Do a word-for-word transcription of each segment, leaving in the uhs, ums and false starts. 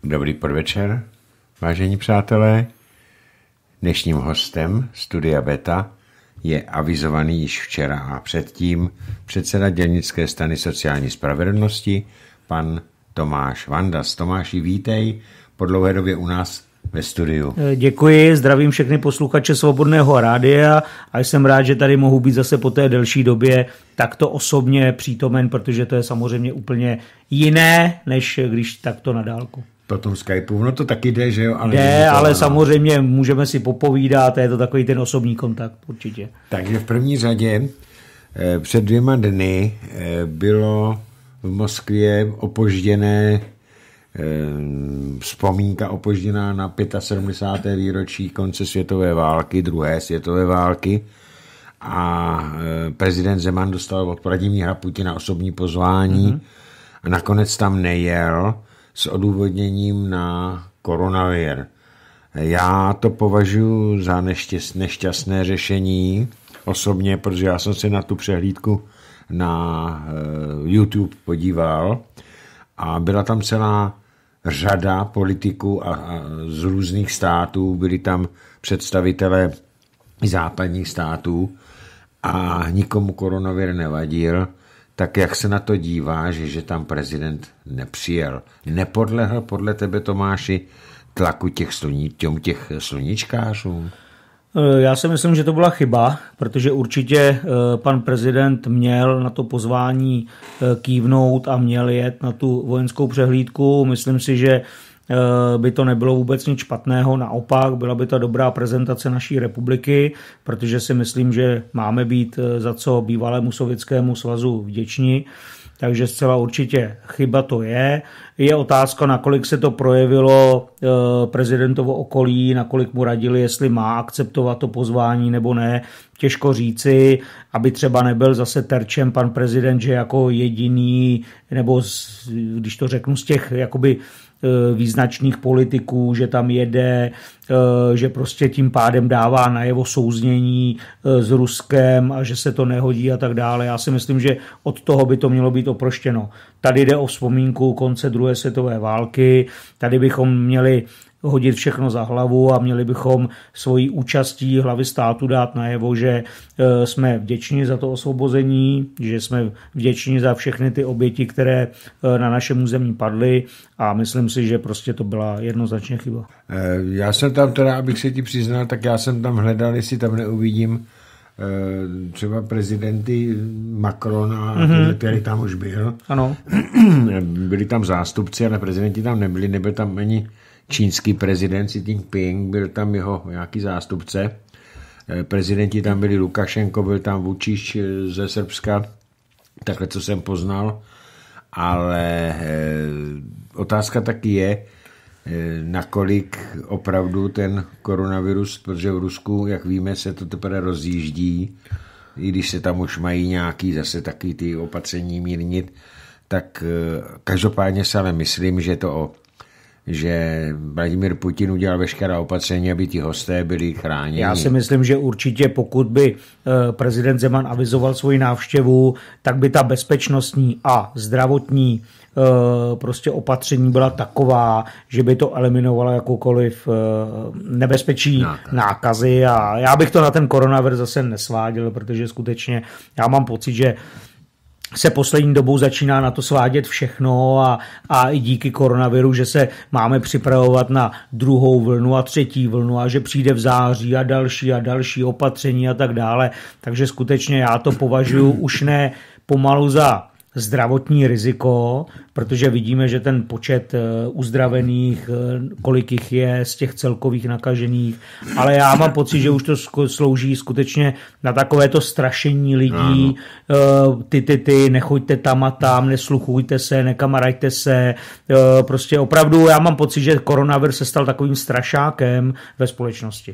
Dobrý podvečer, vážení přátelé. Dnešním hostem Studia Beta je avizovaný již včera a předtím předseda dělnické strany sociální spravedlnosti, pan Tomáš Vandas. Tomáši, vítej po dlouhé době u nás ve studiu. Děkuji, zdravím všechny posluchače Svobodného rádia a jsem rád, že tady mohu být zase po té delší době takto osobně přítomen, protože to je samozřejmě úplně jiné, než když takto na dálku. Po tom Skypeu, no to taky jde, že jo? Ale jde, to, ale no. Samozřejmě můžeme si popovídat, je to takový ten osobní kontakt, určitě. Takže v první řadě před dvěma dny bylo v Moskvě opožděné vzpomínka opožděná na sedmdesátého pátého výročí konce světové války, druhé světové války, a prezident Zeman dostal od Vladimíra Putina osobní pozvání mm-hmm. a nakonec tam nejel s odůvodněním na koronavir. Já to považuji za neštěst, nešťastné řešení osobně, protože já jsem se na tu přehlídku na YouTube podíval a byla tam celá řada politiků a, a z různých států, byli tam představitelé západních států a nikomu koronavir nevadil. Tak jak se na to díváš, že tam prezident nepřijel? Nepodlehl podle tebe, Tomáši, tlaku těch, sluní, těch sluníčkářů? Já si myslím, že to byla chyba, protože určitě pan prezident měl na to pozvání kývnout a měl jet na tu vojenskou přehlídku. Myslím si, že by to nebylo vůbec nic špatného, naopak byla by to dobrá prezentace naší republiky, protože si myslím, že máme být za co bývalému Sovětskému svazu vděční, takže zcela určitě chyba to je. Je otázka, nakolik se to projevilo prezidentovo okolí, nakolik mu radili, jestli má akceptovat to pozvání nebo ne. Těžko říci, aby třeba nebyl zase terčem pan prezident, že jako jediný, nebo z, když to řeknu z těch jakoby význačných politiků, že tam jede, že prostě tím pádem dává najevo souznění s Ruskem a že se to nehodí a tak dále. Já si myslím, že od toho by to mělo být oproštěno. Tady jde o vzpomínku konce druhé světové války, tady bychom měli hodit všechno za hlavu a měli bychom svojí účastí hlavy státu dát najevo, že jsme vděční za to osvobození, že jsme vděční za všechny ty oběti, které na našem území padly, a myslím si, že prostě to byla jednoznačně chyba. Já jsem tam teda, abych se ti přiznal, tak já jsem tam hledal, jestli tam neuvidím třeba prezidenty Macrona, mm-hmm. který tam už byl. Ano. Byli tam zástupci, ale prezidenti tam nebyli, nebyl tam ani čínský prezident Xi Jinping, byl tam jeho nějaký zástupce. Prezidenti tam byli Lukašenko, byl tam Vučić ze Srbska, takhle, co jsem poznal. Ale otázka taky je, nakolik opravdu ten koronavirus, protože v Rusku, jak víme, se to teprve rozjíždí, i když se tam už mají nějaký zase taky ty opatření mírnit, tak každopádně se ale myslím, že to že Vladimír Putin udělal veškerá opatření, aby ti hosté byli chráněni. Já si myslím, že určitě pokud by prezident Zeman avizoval svoji návštěvu, tak by ta bezpečnostní a zdravotní prostě opatření byla taková, že by to eliminovalo jakoukoliv nebezpečí nákazy. nákazy a já bych to na ten koronavir zase nesváděl, protože skutečně já mám pocit, že se poslední dobou začíná na to svádět všechno a, a i díky koronaviru, že se máme připravovat na druhou vlnu a třetí vlnu a že přijde v září a další a další opatření a tak dále. Takže skutečně já to považuji už ne pomalu za zdravotní riziko, protože vidíme, že ten počet uzdravených, kolik jich je z těch celkových nakažených, ale já mám pocit, že už to slouží skutečně na takovéto strašení lidí, ano. ty, ty, ty, nechoďte tam a tam, nesluchujte se, nekamaráďte se, prostě opravdu já mám pocit, že koronavir se stal takovým strašákem ve společnosti.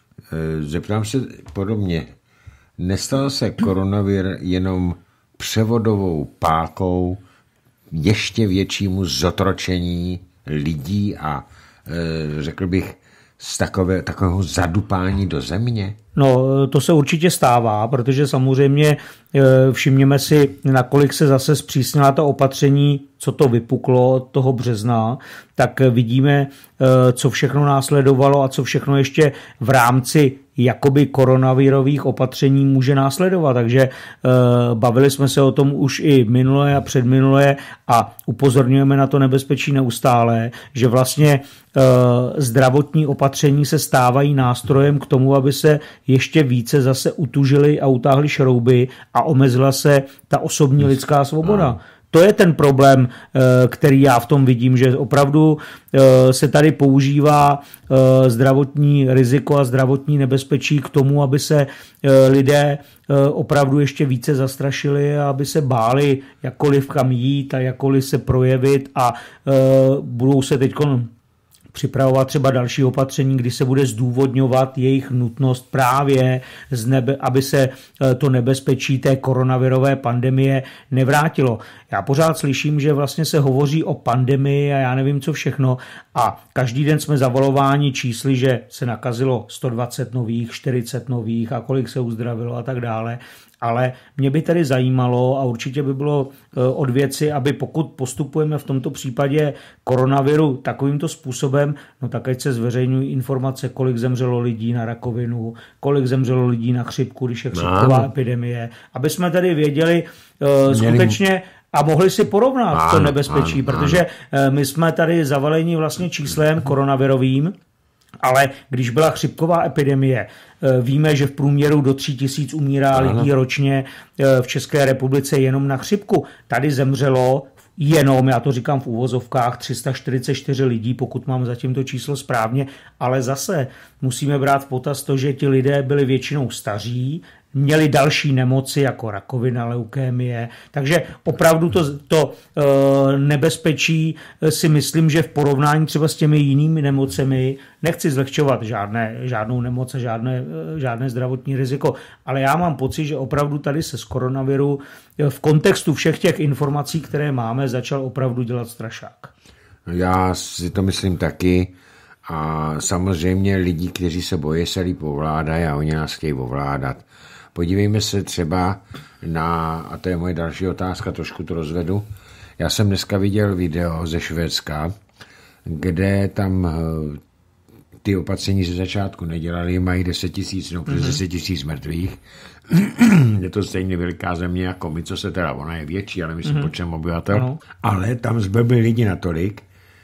Zeptám se podobně, nestal se koronavir jenom převodovou pákou ještě většímu zotročení lidí a řekl bych z takové, takového zadupání do země? No, to se určitě stává, protože samozřejmě všimněme si, nakolik se zase zpřísnila ta opatření, co to vypuklo od toho března, tak vidíme, co všechno následovalo a co všechno ještě v rámci jakoby koronavirových opatření může následovat. Takže bavili jsme se o tom už i minulé a předminulé a upozorňujeme na to nebezpečí neustále, že vlastně zdravotní opatření se stávají nástrojem k tomu, aby se ještě více zase utužily a utáhly šrouby a omezila se ta osobní lidská svoboda. To je ten problém, který já v tom vidím, že opravdu se tady používá zdravotní riziko a zdravotní nebezpečí k tomu, aby se lidé opravdu ještě více zastrašili a aby se báli jakkoliv kam jít a jakkoliv se projevit a budou se teď připravovat třeba další opatření, kdy se bude zdůvodňovat jejich nutnost právě, z nebe, aby se to nebezpečí té koronavirové pandemie nevrátilo. Já pořád slyším, že vlastně se hovoří o pandemii a já nevím co všechno a každý den jsme zavalováni čísly, že se nakazilo sto dvacet nových, čtyřicet nových a kolik se uzdravilo a tak dále. Ale mě by tedy zajímalo a určitě by bylo od věci, aby pokud postupujeme v tomto případě koronaviru takovýmto způsobem, no tak ať se zveřejňují informace, kolik zemřelo lidí na rakovinu, kolik zemřelo lidí na chřipku, když je chřipková no. epidemie, aby jsme tedy věděli uh, skutečně a mohli si porovnat ano, to nebezpečí, ano, protože ano. my jsme tady zavaleni vlastně číslem koronavirovým, ale když byla chřipková epidemie, víme, že v průměru do tří tisíc umírá ano. lidí ročně v České republice jenom na chřipku. Tady zemřelo jenom, já to říkám v uvozovkách, tři sta čtyřicet čtyři lidí, pokud mám zatím to číslo správně, ale zase musíme brát v potaz to, že ti lidé byli většinou staří, měli další nemoci jako rakovina, leukémie, takže opravdu to, to e, nebezpečí si myslím, že v porovnání třeba s těmi jinými nemocemi, nechci zlehčovat žádné, žádnou nemoc a žádné, žádné zdravotní riziko, ale já mám pocit, že opravdu tady se z koronaviru v kontextu všech těch informací, které máme, začal opravdu dělat strašák. Já si to myslím taky a samozřejmě lidi, kteří se bojí, se líp ovládají a oni nás chtějí ovládat. Podívejme se třeba na, a to je moje další otázka, trošku to rozvedu. Já jsem dneska viděl video ze Švédska, kde tam ty opatření ze začátku nedělali, mají deset tisíc, no přes deset tisíc mrtvých. Je to stejně veliká země jako my, co se teda, ona je větší, ale myslím mm-hmm. počtem obyvatel. No. Ale tam zblbli lidi natolik,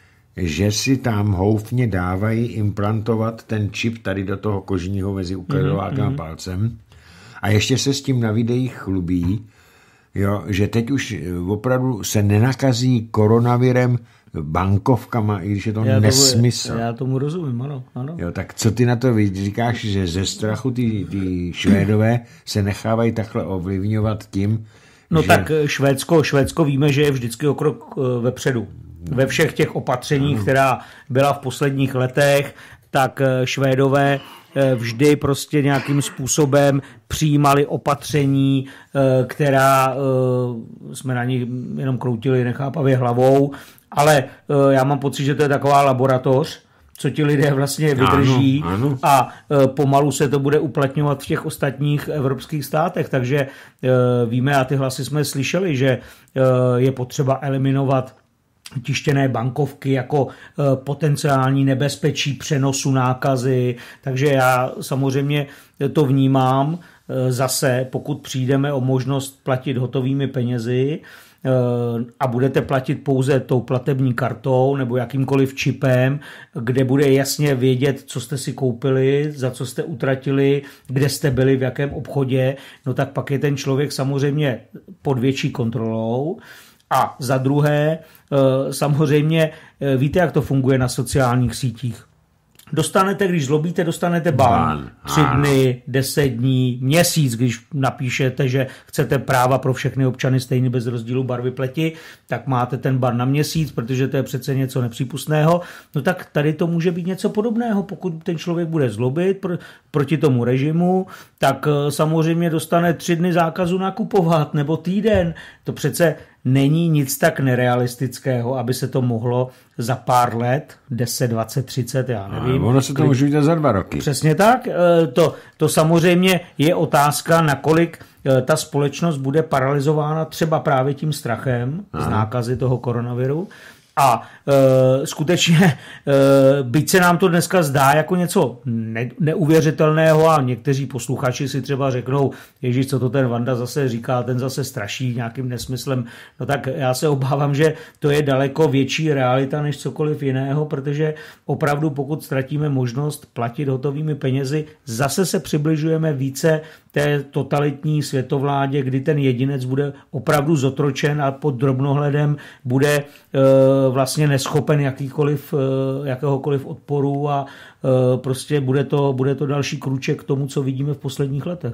že si tam houfně dávají implantovat ten čip tady do toho kožního mezi ukazatelem mm-hmm. a palcem. A ještě se s tím na videích chlubí, jo, že teď už opravdu se nenakazí koronavirem bankovkama, i když je to já nesmysl. Tomu, já tomu rozumím, ano, ano. Jo, tak co ty na to říkáš, že ze strachu ty, ty Švédové se nechávají takhle ovlivňovat tím, no že... tak Švédsko, Švédsko víme, že je vždycky o krok vepředu. Ve všech těch opatřeních, ano. která byla v posledních letech, tak Švédové vždy prostě nějakým způsobem přijímali opatření, která jsme na nich jenom kroutili nechápavě hlavou, ale já mám pocit, že to je taková laboratoř, co ti lidé vlastně vydrží ano, ano. a pomalu se to bude uplatňovat v těch ostatních evropských státech, takže víme a ty hlasy jsme slyšeli, že je potřeba eliminovat tištěné bankovky jako potenciální nebezpečí přenosu nákazy, takže já samozřejmě to vnímám zase, pokud přijdeme o možnost platit hotovými penězi a budete platit pouze tou platební kartou nebo jakýmkoliv čipem, kde bude jasně vědět, co jste si koupili, za co jste utratili, kde jste byli, v jakém obchodě, no tak pak je ten člověk samozřejmě pod větší kontrolou. A za druhé, samozřejmě víte, jak to funguje na sociálních sítích. Dostanete, když zlobíte, dostanete ban. Tři dny, deset dní, měsíc, když napíšete, že chcete práva pro všechny občany stejně bez rozdílu barvy pleti, tak máte ten ban na měsíc, protože to je přece něco nepřípustného. No tak tady to může být něco podobného. Pokud ten člověk bude zlobit pro, proti tomu režimu, tak samozřejmě dostane tři dny zákazu nakupovat nebo týden. To přece není nic tak nerealistického, aby se to mohlo za pár let, deset, dvacet, třicet, já nevím. A ono se to může udělat za dva roky. Přesně tak. To, to samozřejmě je otázka, nakolik ta společnost bude paralyzována třeba právě tím strachem z nákazy toho koronaviru. A e, skutečně, e, byť se nám to dneska zdá jako něco ne, neuvěřitelného a někteří posluchači si třeba řeknou, ježiš, co to ten Vanda zase říká, ten zase straší nějakým nesmyslem, no tak já se obávám, že to je daleko větší realita než cokoliv jiného, protože opravdu pokud ztratíme možnost platit hotovými penězi, zase se přibližujeme více té totalitní světovládě, kdy ten jedinec bude opravdu zotročen a pod drobnohledem bude e, vlastně neschopen jakýkoliv, e, jakéhokoliv odporu a e, prostě bude to, bude to další krůček k tomu, co vidíme v posledních letech.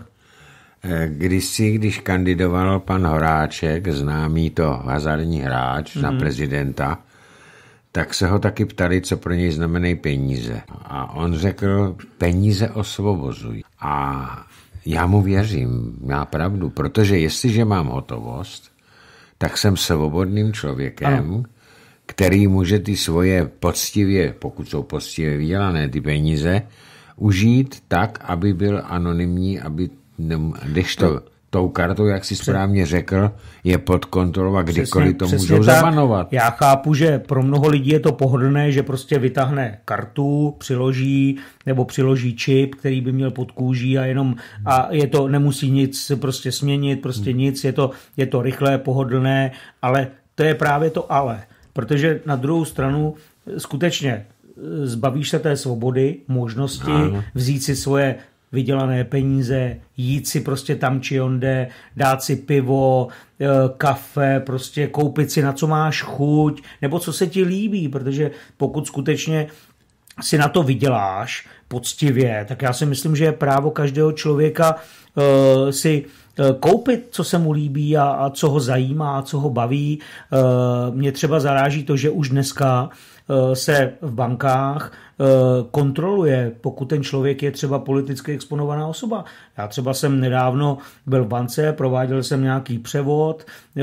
Kdysi, když kandidoval pan Horáček, známý to hazardní hráč mm. na prezidenta, tak se ho taky ptali, co pro něj znamenají peníze. A on řekl, peníze osvobozují. A já mu věřím, má pravdu, protože jestliže mám hotovost, tak jsem svobodným člověkem, ano. který může ty svoje poctivě, pokud jsou poctivě vydělané ty peníze, užít tak, aby byl anonymní, aby, když to tou kartou, jak si správně řekl, je pod kontrolou a kdykoliv to můžou zabanovat. Já chápu, že pro mnoho lidí je to pohodlné, že prostě vytáhne kartu, přiloží nebo přiloží čip, který by měl pod kůží a jenom a je to, nemusí nic prostě směnit, prostě hmm. nic, je to, je to rychlé, pohodlné, ale to je právě to ale. Protože na druhou stranu skutečně zbavíš se té svobody, možnosti Aha. vzít si svoje vydělané peníze, jít si prostě tam či onde, dát si pivo, kafe, prostě koupit si na co máš chuť, nebo co se ti líbí, protože pokud skutečně si na to vyděláš poctivě, tak já si myslím, že je právo každého člověka uh, si koupit, co se mu líbí a, a co ho zajímá, a co ho baví. Mě třeba zaráží to, že už dneska se v bankách kontroluje, pokud ten člověk je třeba politicky exponovaná osoba. Já třeba jsem nedávno byl v bance, prováděl jsem nějaký převod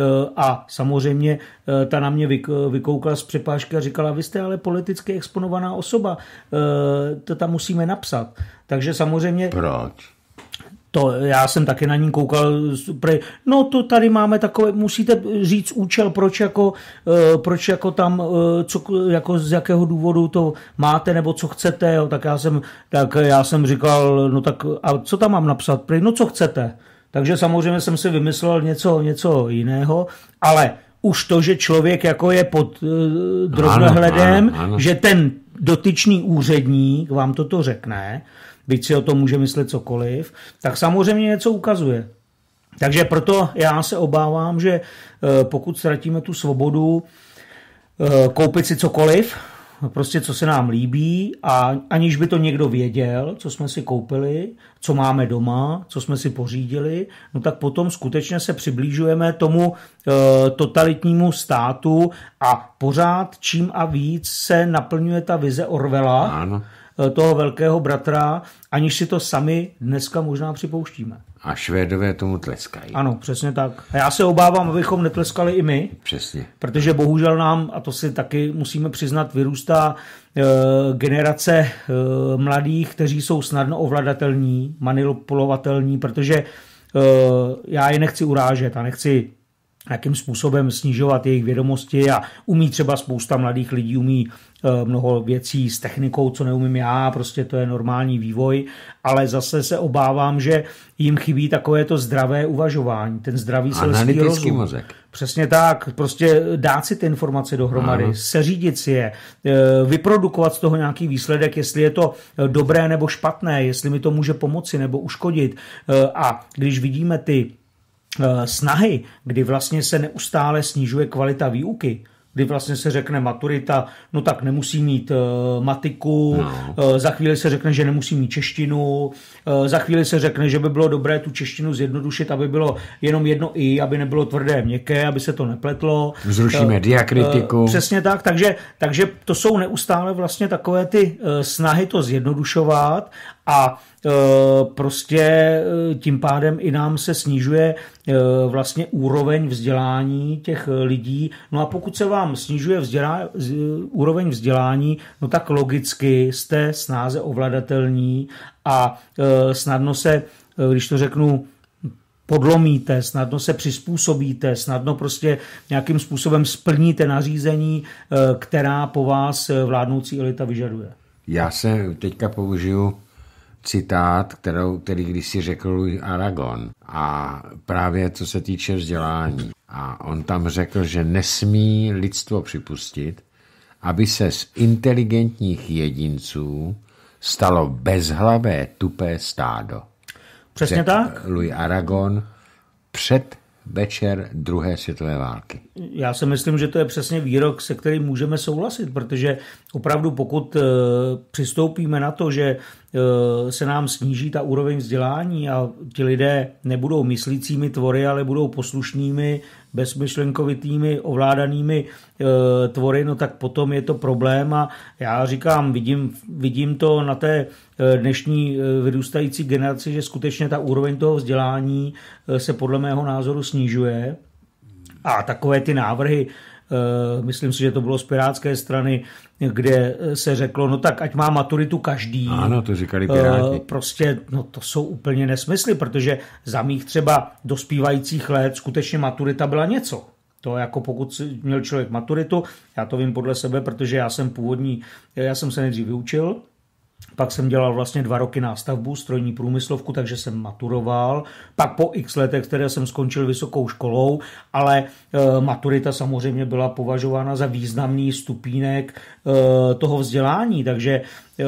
a samozřejmě ta na mě vykoukla z přepážky a říkala, vy jste ale politicky exponovaná osoba, to tam musíme napsat. Takže samozřejmě... Proč? To já jsem taky na ní koukal, no to tady máme takové, musíte říct účel, proč jako, proč jako tam, co, jako z jakého důvodu to máte, nebo co chcete, jo, tak já jsem, tak já jsem říkal, no tak a co tam mám napsat, no co chcete, takže samozřejmě jsem si vymyslel něco, něco jiného, ale už to, že člověk jako je pod uh, drobnohledem, ano, ano, ano. že ten dotyčný úředník vám toto řekne, byť si o tom může myslet cokoliv, tak samozřejmě něco ukazuje. Takže proto já se obávám, že pokud ztratíme tu svobodu koupit si cokoliv, prostě co se nám líbí a aniž by to někdo věděl, co jsme si koupili, co máme doma, co jsme si pořídili, no tak potom skutečně se přiblížujeme tomu e, totalitnímu státu a pořád čím a víc se naplňuje ta vize Orwella, ano. toho velkého bratra, aniž si to sami dneska možná připouštíme. A Švédové tomu tleskají. Ano, přesně tak. A já se obávám, abychom netleskali i my. Přesně. Protože bohužel nám, a to si taky musíme přiznat, vyrůstá e, generace e, mladých, kteří jsou snadno ovladatelní, manipulovatelní, protože e, já je nechci urážet a nechci jakým způsobem snižovat jejich vědomosti a umí třeba spousta mladých lidí, umí mnoho věcí s technikou, co neumím já, prostě to je normální vývoj, ale zase se obávám, že jim chybí takové to zdravé uvažování, ten zdravý selský rozum. Mozek. Přesně tak, prostě dát si ty informace dohromady, Aha. seřídit si je, vyprodukovat z toho nějaký výsledek, jestli je to dobré nebo špatné, jestli mi to může pomoci nebo uškodit. A když vidíme ty snahy, kdy vlastně se neustále snižuje kvalita výuky, kdy vlastně se řekne maturita, no tak nemusí mít uh, matiku, no. uh, za chvíli se řekne, že nemusí mít češtinu, uh, za chvíli se řekne, že by bylo dobré tu češtinu zjednodušit, aby bylo jenom jedno i, aby nebylo tvrdé měkké, aby se to nepletlo. Zrušíme uh, diakritiku. Uh, přesně tak, takže, takže to jsou neustále vlastně takové ty uh, snahy to zjednodušovat A prostě tím pádem i nám se snižuje vlastně úroveň vzdělání těch lidí. No a pokud se vám snižuje vzdělá, úroveň vzdělání, no tak logicky jste snáze ovladatelní a snadno se, když to řeknu, podlomíte, snadno se přizpůsobíte, snadno prostě nějakým způsobem splníte nařízení, která po vás vládnoucí elita vyžaduje. Já se teďka použiju citát, kterou, který když si řekl Louis Aragon, a právě co se týče vzdělání. A on tam řekl, že nesmí lidstvo připustit, aby se z inteligentních jedinců stalo bezhlavé tupé stádo. Přesně Řekl tak. Louis Aragon před večer druhé světové války. Já si myslím, že to je přesně výrok, se kterým můžeme souhlasit, protože opravdu pokud přistoupíme na to, že se nám sníží ta úroveň vzdělání a ti lidé nebudou myslícími tvory, ale budou poslušnými, bezmyšlenkovitými, ovládanými tvory, no tak potom je to problém a já říkám, vidím, vidím to na té dnešní vyrůstající generaci, že skutečně ta úroveň toho vzdělání se podle mého názoru snižuje a takové ty návrhy, myslím si, že to bylo z pirátské strany, kde se řeklo, no tak ať má maturitu každý. Ano, to říkali Piráti. Prostě, no to jsou úplně nesmysly, protože za mých třeba dospívajících let skutečně maturita byla něco. To jako pokud měl člověk maturitu, já to vím podle sebe, protože já jsem původní, já jsem se nejdřív vyučil, pak jsem dělal vlastně dva roky nástavbu, strojní průmyslovku, takže jsem maturoval. Pak po x letech, které jsem skončil vysokou školou, ale e, maturita samozřejmě byla považována za významný stupínek e, toho vzdělání, takže e,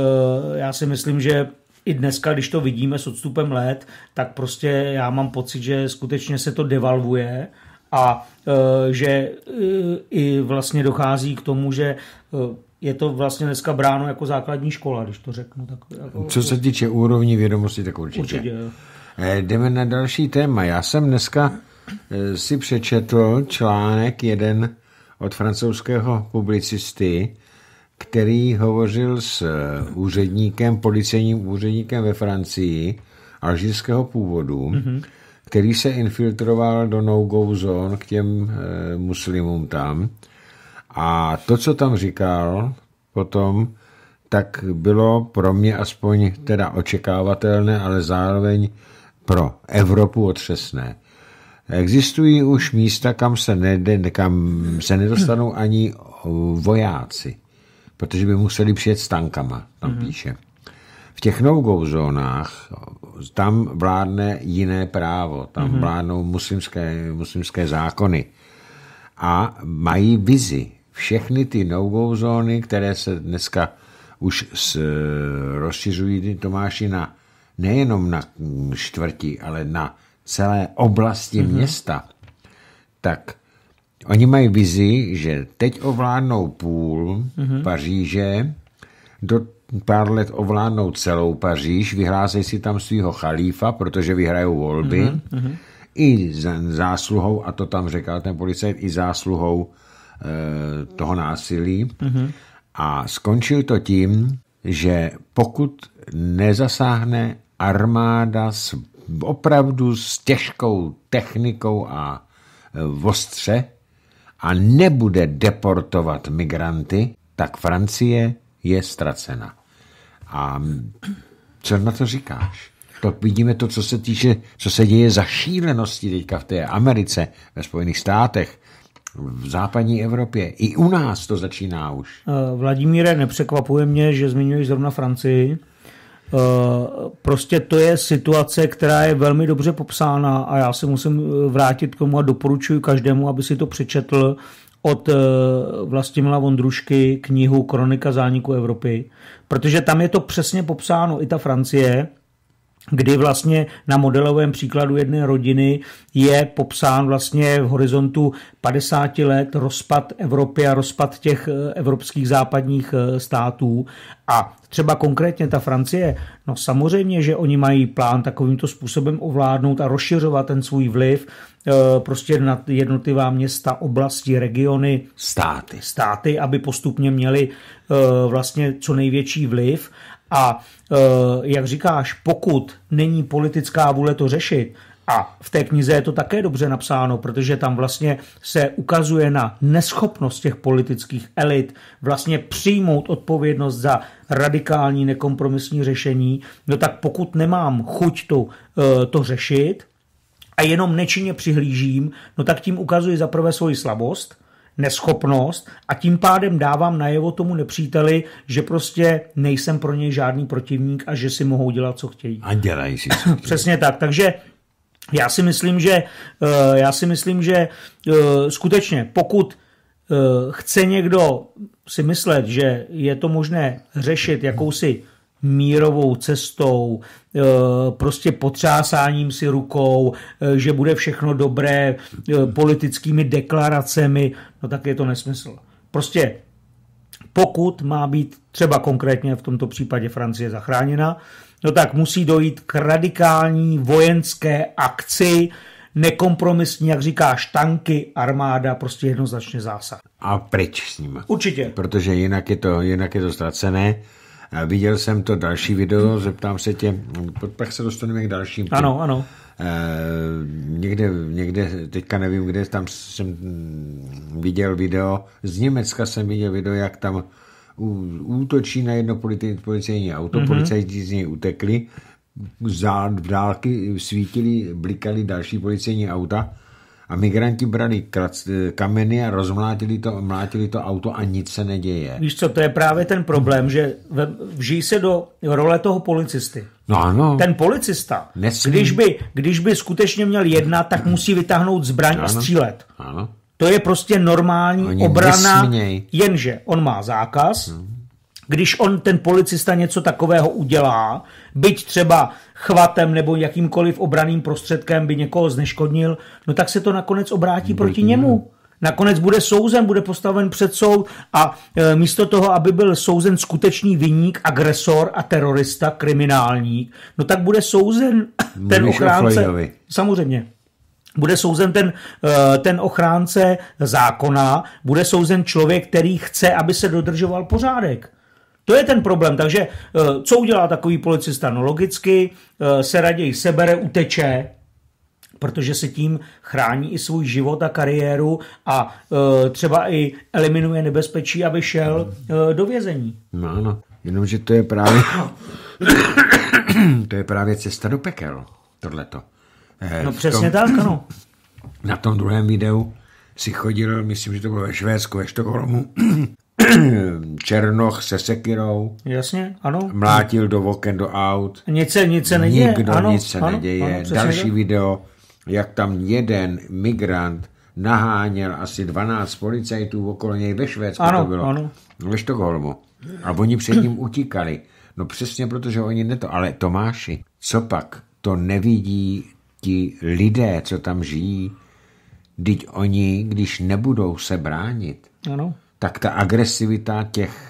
já si myslím, že i dneska, když to vidíme s odstupem let, tak prostě já mám pocit, že skutečně se to devalvuje a e, že e, i vlastně dochází k tomu, že e, je to vlastně dneska bráno jako základní škola, když to řeknu. Tak jako, Co se týče úrovní vědomosti, tak určitě. určitě. Jdeme na další téma. Já jsem dneska si přečetl článek jeden od francouzského publicisty, který hovořil s úředníkem, policejním úředníkem ve Francii, alžírského původu, mm-hmm. který se infiltroval do no-go zone k těm e, muslimům tam. A to, co tam říkal potom, tak bylo pro mě aspoň teda očekávatelné, ale zároveň pro Evropu otřesné. Existují už místa, kam se, nede, kam se nedostanou ani vojáci, protože by museli přijet s tankama, tam mm-hmm. píše. V těch no-go zónách tam vládne jiné právo, tam mm-hmm. vládnou muslimské, muslimské zákony a mají vizi. Všechny ty no-go zóny, které se dneska už s, rozšiřují, Tomáši, na, nejenom na čtvrti, ale na celé oblasti mm-hmm. města, tak oni mají vizi, že teď ovládnou půl mm-hmm. Paříže, do pár let ovládnou celou Paříž, vyhlásejí si tam svýho chalífa, protože vyhrajou volby, mm-hmm. i zásluhou, a to tam řekl ten policajt, i zásluhou e, toho násilí. Mm-hmm. A skončil to tím, že pokud nezasáhne armáda s, opravdu s těžkou technikou a e, ostře a nebude deportovat migranty, tak Francie je ztracena. A co na to říkáš? To vidíme to, co se týče, co se děje za šílenosti teďka v té Americe, ve Spojených státech, v západní Evropě. I u nás to začíná už. Vladimíre, nepřekvapuje mě, že zmiňuješ zrovna Francii. Prostě to je situace, která je velmi dobře popsána a já se musím vrátit k tomu a doporučuji každému, aby si to přečetl od Vlastimila Vondrušky knihu Kronika zániku Evropy, protože tam je to přesně popsáno, i ta Francie, kdy vlastně na modelovém příkladu jedné rodiny je popsán vlastně v horizontu padesáti let rozpad Evropy a rozpad těch evropských západních států. A třeba konkrétně ta Francie, no samozřejmě, že oni mají plán takovýmto způsobem ovládnout a rozšiřovat ten svůj vliv prostě na jednotlivá města, oblasti, regiony, státy, státy, aby postupně měli vlastně co největší vliv. A jak říkáš, pokud není politická vůle to řešit, a v té knize je to také dobře napsáno, protože tam vlastně se ukazuje na neschopnost těch politických elit vlastně přijmout odpovědnost za radikální nekompromisní řešení, no tak pokud nemám chuť to, to řešit a jenom nečinně přihlížím, no tak tím ukazuji zaprvé svoji slabost, neschopnost a tím pádem dávám najevo tomu nepříteli, že prostě nejsem pro něj žádný protivník a že si mohou dělat, co chtějí. A dělají si. Přesně tak, takže já si myslím, že, já si myslím, že skutečně pokud chce někdo si myslet, že je to možné řešit jakousi mírovou cestou, prostě potřásáním si rukou, že bude všechno dobré politickými deklaracemi, no tak je to nesmysl. Prostě pokud má být třeba konkrétně v tomto případě Francie zachráněna, no tak musí dojít k radikální vojenské akci, nekompromisní, jak říkáš, tanky, armáda, prostě jednoznačně zásah. A pryč s ním. Určitě. Protože jinak je to, jinak je to ztracené. Viděl jsem to další video, zeptám se tě, pak se dostaneme k dalším. Ano, ano. E, někde, někde, teďka nevím, kde, tam jsem viděl video, z Německa jsem viděl video, jak tam útočí na jedno policejní auto, mm-hmm. Policajti z něj utekli, v dálky svítili, blikali další policejní auta a migranti brali kameny a rozmlátili to, mlátili to auto a nic se neděje. Víš co, to je právě ten problém, že vžij se do role toho policisty. No ano. Ten policista, když by, když by skutečně měl jednat, tak musí vytáhnout zbraň ano. a střílet. Ano. To je prostě normální Oni obrana, nesměj. Jenže on má zákaz. Hmm. Když on, ten policista, něco takového udělá, byť třeba chvatem nebo jakýmkoliv obranným prostředkem by někoho zneškodnil, no tak se to nakonec obrátí Bude proti němu. Nakonec bude souzen, bude postaven před soud a e, místo toho, aby byl souzen skutečný viník, agresor a terorista, kriminálník, no tak bude souzen ten Mluvíš ochránce. Samozřejmě. Bude souzen ten, ten ochránce zákona, bude souzen člověk, který chce, aby se dodržoval pořádek. To je ten problém. Takže co udělá takový policista? No logicky se raději sebere, uteče, protože se tím chrání i svůj život a kariéru a třeba i eliminuje nebezpečí, aby šel do vězení. No ano, jenomže to je právě to je právě cesta do pekel, tohleto. No přesně tom, tak, ano. Na tom druhém videu si chodil, myslím, že to bylo ve Švédsku, ve Štokholmu, Černoch se sekirou. Jasně, ano. Mlátil do oken, do aut. Nic se, nic se neděje. Nikdo, ano, nic se ano, neděje. Ano, Další tak. video, jak tam jeden migrant naháněl asi dvanáct policajtů okolo něj ve Švédsku. Ano, to bylo. Ano. Ve Štokholmu. A oni před ním utíkali. No přesně, protože oni neto. Ale Tomáši, co pak? To nevidí ti lidé, co tam žijí. Vždyť oni, když nebudou se bránit, ano. tak ta agresivita těch,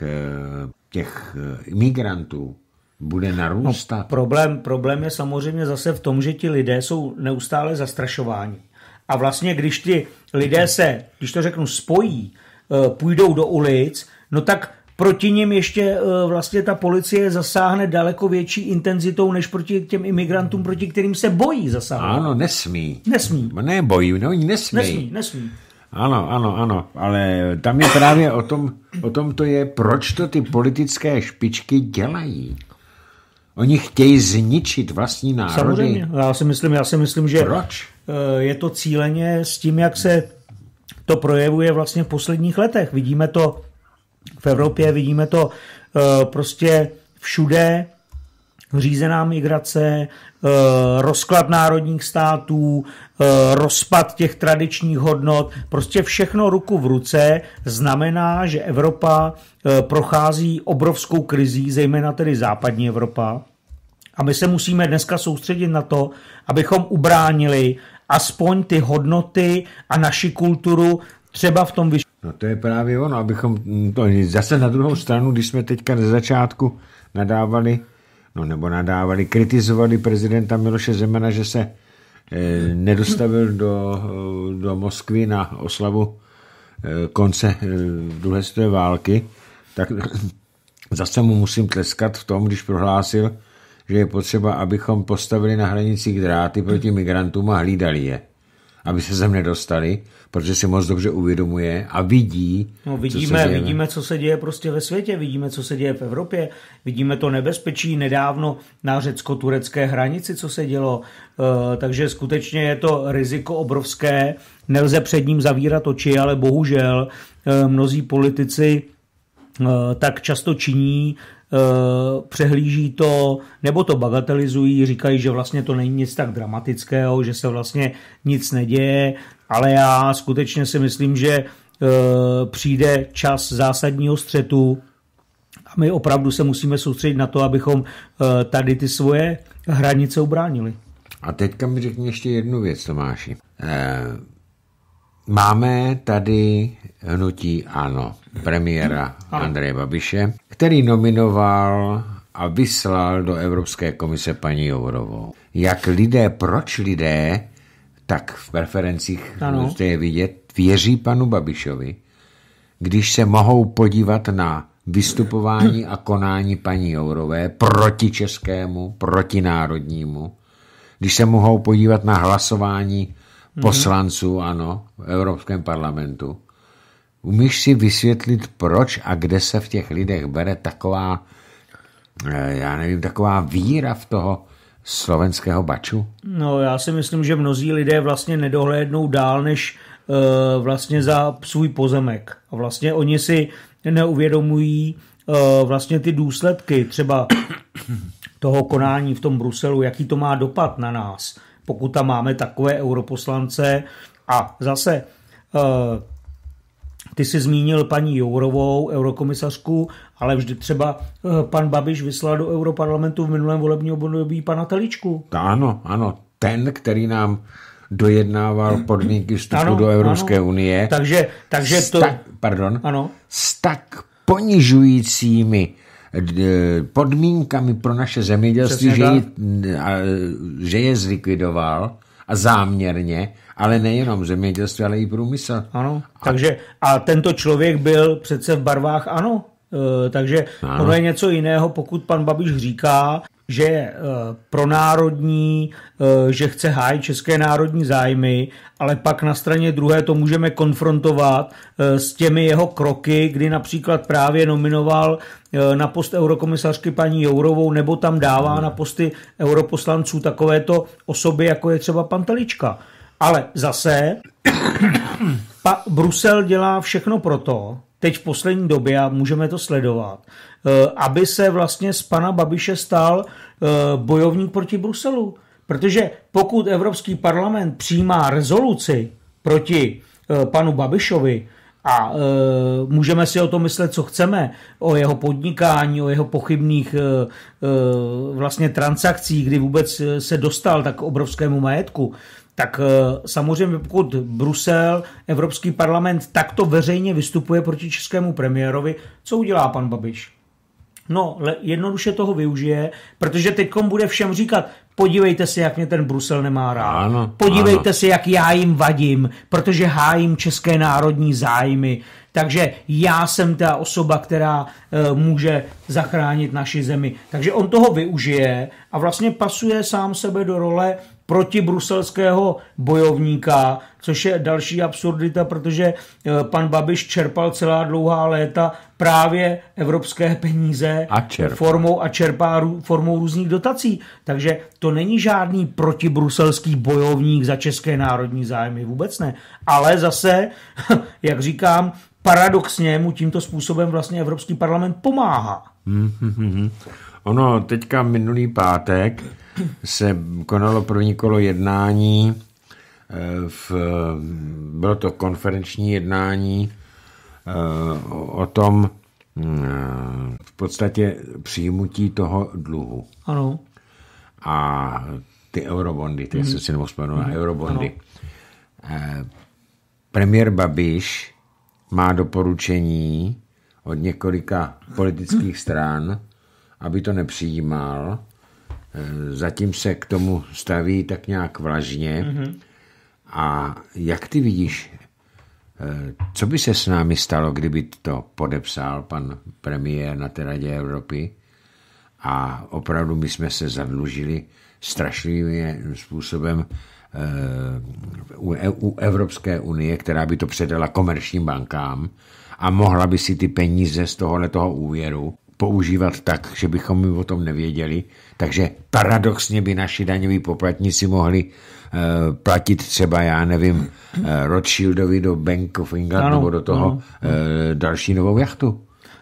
těch imigrantů bude narůstat. No, problém, problém je samozřejmě zase v tom, že ti lidé jsou neustále zastrašováni. A vlastně, když ti lidé se, když to řeknu, spojí, půjdou do ulic, no tak proti nim ještě vlastně ta policie zasáhne daleko větší intenzitou, než proti těm imigrantům, proti kterým se bojí zasáhnout. Ano, nesmí. Nesmí. Ne, bojí, no oni nesmí. Nesmí, nesmí. Ano, ano, ano, ale tam je právě o tom, o tom to je, proč to ty politické špičky dělají. Oni chtějí zničit vlastní národy. Samozřejmě, já si myslím, já si myslím, že proč? Je to cíleně s tím, jak se to projevuje vlastně v posledních letech. Vidíme to v Evropě, vidíme to prostě všude, řízená migrace, rozklad národních států, rozpad těch tradičních hodnot, prostě všechno ruku v ruce znamená, že Evropa prochází obrovskou krizí, zejména tedy západní Evropa. A my se musíme dneska soustředit na to, abychom ubránili aspoň ty hodnoty a naši kulturu třeba v tom vyšší. No to je právě ono, abychom to zase na druhou stranu, když jsme teďka ze začátku nadávali, no nebo nadávali, kritizovali prezidenta Miloše Zemana, že se eh, nedostavil do, do Moskvy na oslavu eh, konce eh, druhé světové války, tak zase mu musím tleskat v tom, když prohlásil, že je potřeba, abychom postavili na hranicích dráty proti migrantům a hlídali je, aby se sem nedostali, protože si moc dobře uvědomuje a vidí, no, vidíme, co se vidíme, co se děje prostě ve světě, vidíme, co se děje v Evropě, vidíme to nebezpečí nedávno na řecko-turecké hranici, co se dělo, e, takže skutečně je to riziko obrovské, nelze před ním zavírat oči, ale bohužel e, mnozí politici e, tak často činí, přehlíží to, nebo to bagatelizují, říkají, že vlastně to není nic tak dramatického, že se vlastně nic neděje, ale já skutečně si myslím, že přijde čas zásadního střetu a my opravdu se musíme soustředit na to, abychom tady ty svoje hranice ubránili. A teďka mi řekni ještě jednu věc, Tomáši. Máme tady hnutí ANO, premiéra Andreje Babiše, který nominoval a vyslal do Evropské komise paní Jourovou. Jak lidé, proč lidé, tak v preferencích můžete je vidět, věří panu Babišovi, když se mohou podívat na vystupování a konání paní Jourové proti českému, proti národnímu, když se mohou podívat na hlasování poslanců, ano, v Evropském parlamentu. Umíš si vysvětlit, proč a kde se v těch lidech bere taková, já nevím, taková víra v toho slovenského baču? No, já si myslím, že mnozí lidé vlastně nedohlédnou dál, než uh, vlastně za svůj pozemek. A vlastně oni si neuvědomují uh, vlastně ty důsledky třeba toho konání v tom Bruselu, jaký to má dopad na nás, pokud tam máme takové europoslance. A zase uh, ty jsi zmínil paní Jourovou, eurokomisařku, ale vždy třeba uh, pan Babiš vyslal do Europarlamentu v minulém volebním období pana Teličku. Ano, ano, ten, který nám dojednával podmínky vstupu ano, do Evropské ano. unie. Takže, takže to... Tak, pardon, ano. s tak ponižujícími podmínkami pro naše zemědělství, že, ji, že je zlikvidoval a záměrně, ale nejenom zemědělství, ale i průmysl. Ano, a... takže a tento člověk byl přece v barvách ANO, e, takže ano. ono je něco jiného, pokud pan Babiš říká, že je pronárodní, že chce hájit české národní zájmy, ale pak na straně druhé to můžeme konfrontovat s těmi jeho kroky, kdy například právě nominoval na post eurokomisařky paní Jourovou, nebo tam dává na posty europoslanců takovéto osoby, jako je třeba pan Telička. Ale zase pa, Brusel dělá všechno proto, teď v poslední době, a můžeme to sledovat, aby se vlastně z pana Babiše stal bojovník proti Bruselu. Protože pokud Evropský parlament přijímá rezoluci proti panu Babišovi a můžeme si o tom myslet, co chceme, o jeho podnikání, o jeho pochybných vlastně transakcích, kdy vůbec se dostal tak obrovskému majetku, tak samozřejmě pokud Brusel, Evropský parlament takto veřejně vystupuje proti českému premiérovi, co udělá pan Babiš? No, jednoduše toho využije, protože teďkom bude všem říkat, podívejte si, jak mě ten Brusel nemá rád. Ano, podívejte ano. si, jak já jim vadím, protože hájím české národní zájmy. Takže já jsem ta osoba, která e, může zachránit naši zemi. Takže on toho využije a vlastně pasuje sám sebe do role protibruselského bojovníka, což je další absurdita, protože pan Babiš čerpal celá dlouhá léta právě evropské peníze a formou a čerpá formou různých dotací. Takže to není žádný protibruselský bojovník za české národní zájmy, vůbec ne. Ale zase, jak říkám, paradoxně mu tímto způsobem vlastně Evropský parlament pomáhá. Mm-hmm. Ono teďka minulý pátek se konalo první kolo jednání, v, bylo to konferenční jednání o tom v podstatě přijmutí toho dluhu. Ano. A ty eurobondy, ty mm. si nebo vzpomenu na eurobondy. Ano. Premiér Babiš má doporučení od několika politických stran, aby to nepřijímal. Zatím se k tomu staví tak nějak vlažně. Mm-hmm. A jak ty vidíš Co by se s námi stalo, kdyby to podepsal pan premiér na té Radě Evropy a opravdu my jsme se zadlužili strašlivým způsobem u Evropské unie, která by to předala komerčním bankám a mohla by si ty peníze z tohohletoho úvěru používat tak, že bychom my o tom nevěděli. Takže paradoxně by naši daňoví poplatníci mohli uh, platit třeba, já nevím, uh, Rothschildovi do Bank of England ano, nebo do toho ano. uh, další novou jachtu.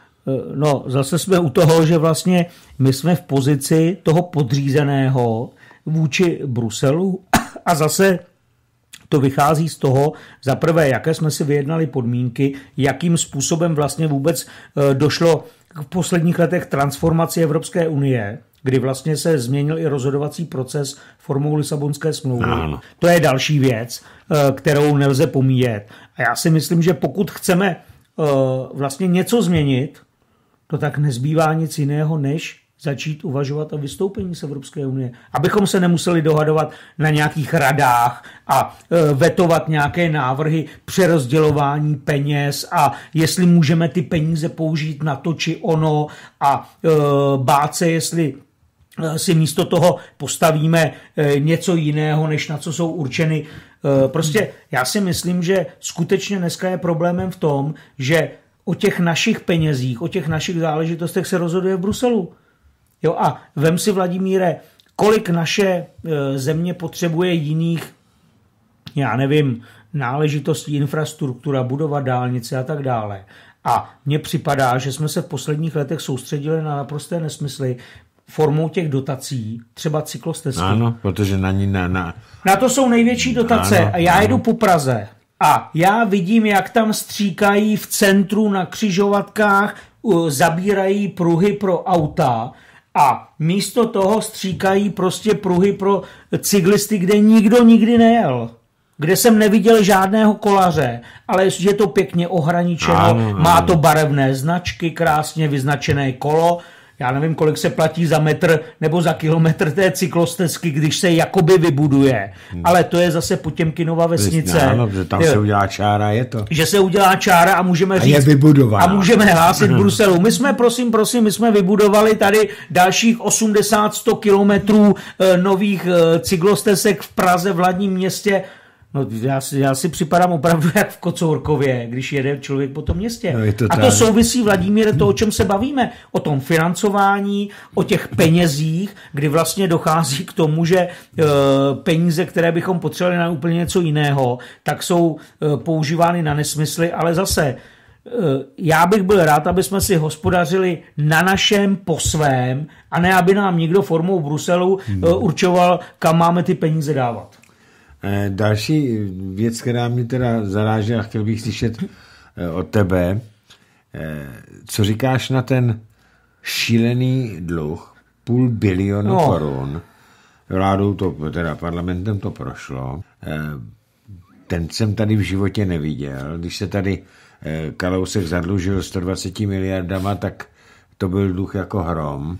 No, zase jsme u toho, že vlastně my jsme v pozici toho podřízeného vůči Bruselu a zase to vychází z toho, za prvé, jaké jsme si vyjednali podmínky, jakým způsobem vlastně vůbec došlo v posledních letech transformaci Evropské unie, kdy vlastně se změnil i rozhodovací proces formou Lisabonské smlouvy. Ano. To je další věc, kterou nelze pomíjet. A já si myslím, že pokud chceme vlastně něco změnit, to tak nezbývá nic jiného, než začít uvažovat o vystoupení z Evropské unie. Abychom se nemuseli dohadovat na nějakých radách a e, vetovat nějaké návrhy přerozdělování peněz a jestli můžeme ty peníze použít na to či ono a e, bát se, jestli e, si místo toho postavíme e, něco jiného, než na co jsou určeny. E, prostě já si myslím, že skutečně dneska je problémem v tom, že o těch našich penězích, o těch našich záležitostech se rozhoduje v Bruselu. Jo, a vem si, Vladimíre, kolik naše země potřebuje jiných, já nevím, náležitostí, infrastruktura, budova dálnice a tak dále. A mně připadá, že jsme se v posledních letech soustředili na naprosté nesmysly formou těch dotací, třeba cyklostezky. Ano, protože na ní... Na, na... na to jsou největší dotace ano, a já ano. jedu po Praze a já vidím, jak tam stříkají v centru na křižovatkách, zabírají pruhy pro auta, a místo toho stříkají prostě pruhy pro cyklisty, kde nikdo nikdy nejel. Kde jsem neviděl žádného kolaře, ale je to pěkně ohraničeno, ano, ano. Má to barevné značky, krásně vyznačené kolo. Já nevím, kolik se platí za metr nebo za kilometr té cyklostezky, když se jakoby vybuduje. Hmm. Ale to je zase Potěmkinova vesnice. Ano, že tam se udělá čára, je to. Že se udělá čára a můžeme říct... A je vybudovaná. A můžeme hlásit v Bruselu. My jsme, prosím, prosím, my jsme vybudovali tady dalších osmdesát sto kilometrů e, nových e, cyklostezek v Praze, v hlavním městě. No, já, si, já si připadám opravdu jak v Kocourkově, když jede člověk po tom městě. No, to a to souvisí, Vladimíre, to, o čem se bavíme. O tom financování, o těch penězích, kdy vlastně dochází k tomu, že e, peníze, které bychom potřebovali na úplně něco jiného, tak jsou e, používány na nesmysly, ale zase e, já bych byl rád, aby jsme si hospodařili na našem, po svém, a ne aby nám někdo formou Bruselu e, určoval, kam máme ty peníze dávat. Další věc, která mě teda zarážela, chtěl bych slyšet od tebe, co říkáš na ten šílený dluh, půl bilionu no. korun, vládou to, teda parlamentem to prošlo, ten jsem tady v životě neviděl, když se tady Kalousek zadlužil sto dvacet miliardama, tak to byl dluh jako hrom.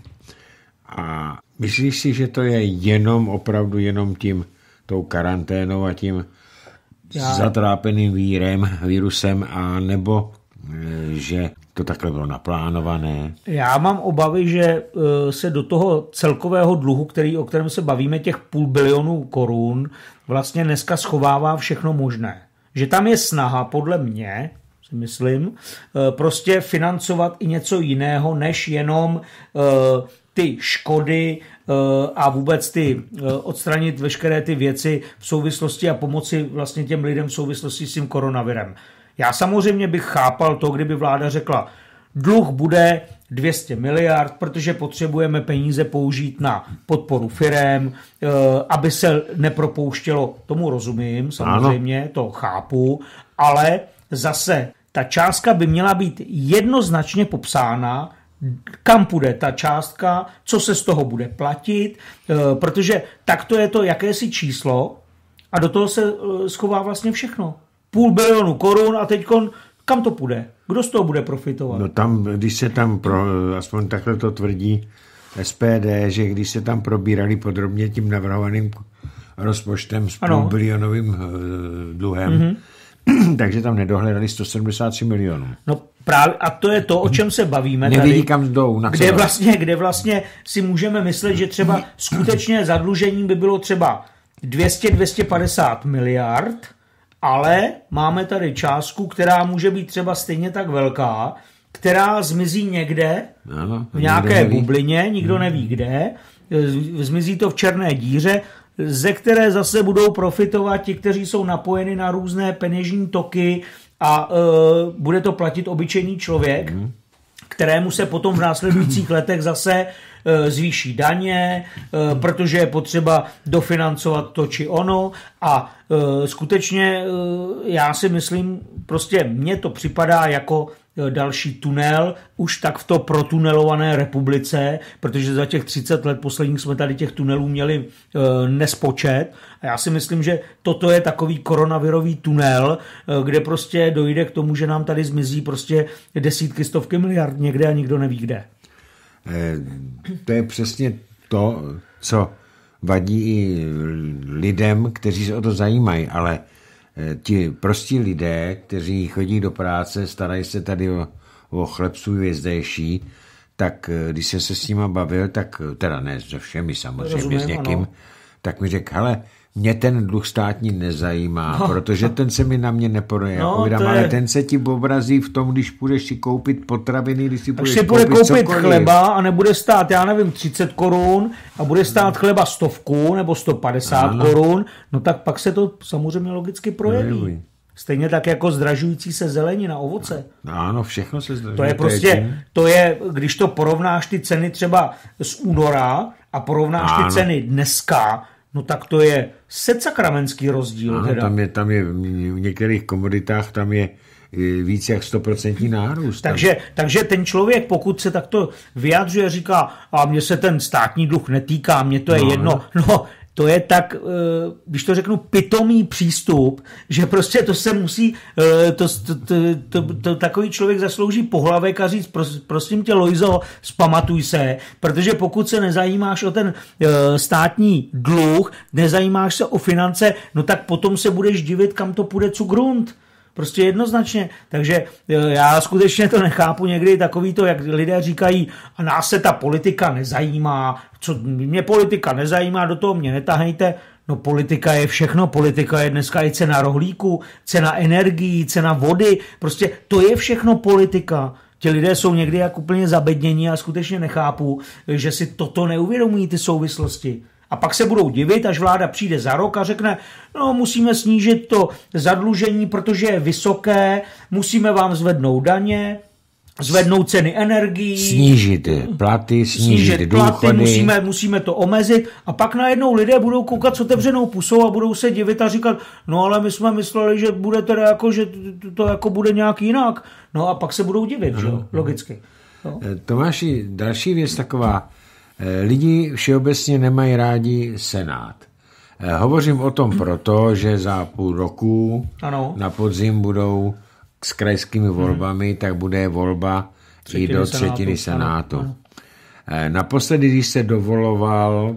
A myslíš si, že to je jenom, opravdu jenom tím tou karanténou a tím Já... zatrápeným vírem, vírusem, a nebo že to takhle bylo naplánované? Já mám obavy, že se do toho celkového dluhu, který, o kterém se bavíme, těch půl bilionu korun, vlastně dneska schovává všechno možné. Že tam je snaha, podle mě, si myslím, prostě financovat i něco jiného, než jenom ty škody a vůbec ty odstranit veškeré ty věci v souvislosti a pomoci vlastně těm lidem v souvislosti s tím koronavirem. Já samozřejmě bych chápal to, kdyby vláda řekla, dluh bude dvě stě miliard, protože potřebujeme peníze použít na podporu firem, aby se nepropouštělo. Tomu rozumím, samozřejmě, ano. To chápu, ale zase ta částka by měla být jednoznačně popsána, kam půjde ta částka, co se z toho bude platit, protože takto je to jakési číslo a do toho se schová vlastně všechno. Půl bilionu korun a teď kam to půjde? Kdo z toho bude profitovat? No tam, když se tam, pro, aspoň takhle to tvrdí S P D, že když se tam probírali podrobně tím navrhovaným rozpočtem s půl bilionovým dluhem, mm-hmm. takže tam nedohledali sto sedmdesát tři milionů. No právě, a to je to, o čem se bavíme Nevědí, tady, kam jdou, na kde vlastně, kde vlastně si můžeme myslet, že třeba skutečně zadlužení by bylo třeba dvě stě až dvě stě padesát miliard, ale máme tady částku, která může být třeba stejně tak velká, která zmizí někde ano, v nějaké bublině, nikdo neví kde, zmizí to v černé díře, ze které zase budou profitovat ti, kteří jsou napojeni na různé peněžní toky a e, bude to platit obyčejný člověk, mm. kterému se potom v následujících letech zase e, zvýší daně, e, protože je potřeba dofinancovat to či ono a e, skutečně e, já si myslím, prostě mně to připadá jako další tunel, už tak v to protunelované republice, protože za těch třicet let posledních jsme tady těch tunelů měli e, nespočet. A já si myslím, že toto je takový koronavirový tunel, e, kde prostě dojde k tomu, že nám tady zmizí prostě desítky, stovky miliard někde a nikdo neví kde. E, to je přesně to, co vadí i lidem, kteří se o to zajímají, ale ti prostí lidé, kteří chodí do práce, starají se tady o, o chleb svůj vězdejší, tak když jsem se s nima bavil, tak teda ne se všemi samozřejmě, Rozumím, s někým, ano. tak mi řekl, hele, mě ten dluh státní nezajímá, no, protože ten se mi na mě nepodoje. No, Povídám, ale je... ten se ti obrazí v tom, když půjdeš si koupit potraviny, když si půjdeš koupit koupit, koupit chleba a nebude stát, já nevím, třicet korun a bude stát chleba stovku nebo sto padesát ano. korun, no tak pak se to samozřejmě logicky projeví. Neví. Stejně tak jako zdražující se zelenina, ovoce. Ano, všechno se zdražuje. To je prostě, to je, když to porovnáš ty ceny třeba z února a porovnáš ano. ty ceny dneska, no tak to je setsakramenský rozdíl. Ano, tam je, tam je v některých komoditách tam je víc jak sto procent nárůst. Takže, takže ten člověk, pokud se takto vyjadřuje, říká, a mně se ten státní dluh netýká, mně to je no, jedno, no to je tak, když to řeknu, pitomý přístup, že prostě to se musí, to, to, to, to, to takový člověk zaslouží pohlavek a říct, prosím tě, Lojzo, vzpamatuj se, protože pokud se nezajímáš o ten státní dluh, nezajímáš se o finance, no tak potom se budeš divit, kam to půjde cugrund. Prostě jednoznačně. Takže já skutečně to nechápu někdy takový to, jak lidé říkají, a nás se ta politika nezajímá, co mě politika nezajímá, do toho mě netahejte. No politika je všechno, politika je dneska i cena rohlíku, cena energií, cena vody, prostě to je všechno politika. Ti lidé jsou někdy jak úplně zabednění a skutečně nechápu, že si toto neuvědomují ty souvislosti. A pak se budou divit, až vláda přijde za rok a řekne, no musíme snížit to zadlužení, protože je vysoké, musíme vám zvednout daně, zvednout ceny energií. Snížit platy, snížit, snížit důchody. Platy, musíme, musíme to omezit a pak najednou lidé budou koukat s otevřenou pusou a budou se divit a říkat, no ale my jsme mysleli, že bude teda jako, že to jako bude nějak jinak. No a pak se budou divit, že jo, logicky. No. Tomáši, další věc taková, lidi všeobecně nemají rádi Senát. Hovořím o tom proto, že za půl roku ano. na podzim budou s krajskými volbami, hmm. tak bude volba třetiny i do třetiny Senátu. Senátu. Naposledy, když se dovoloval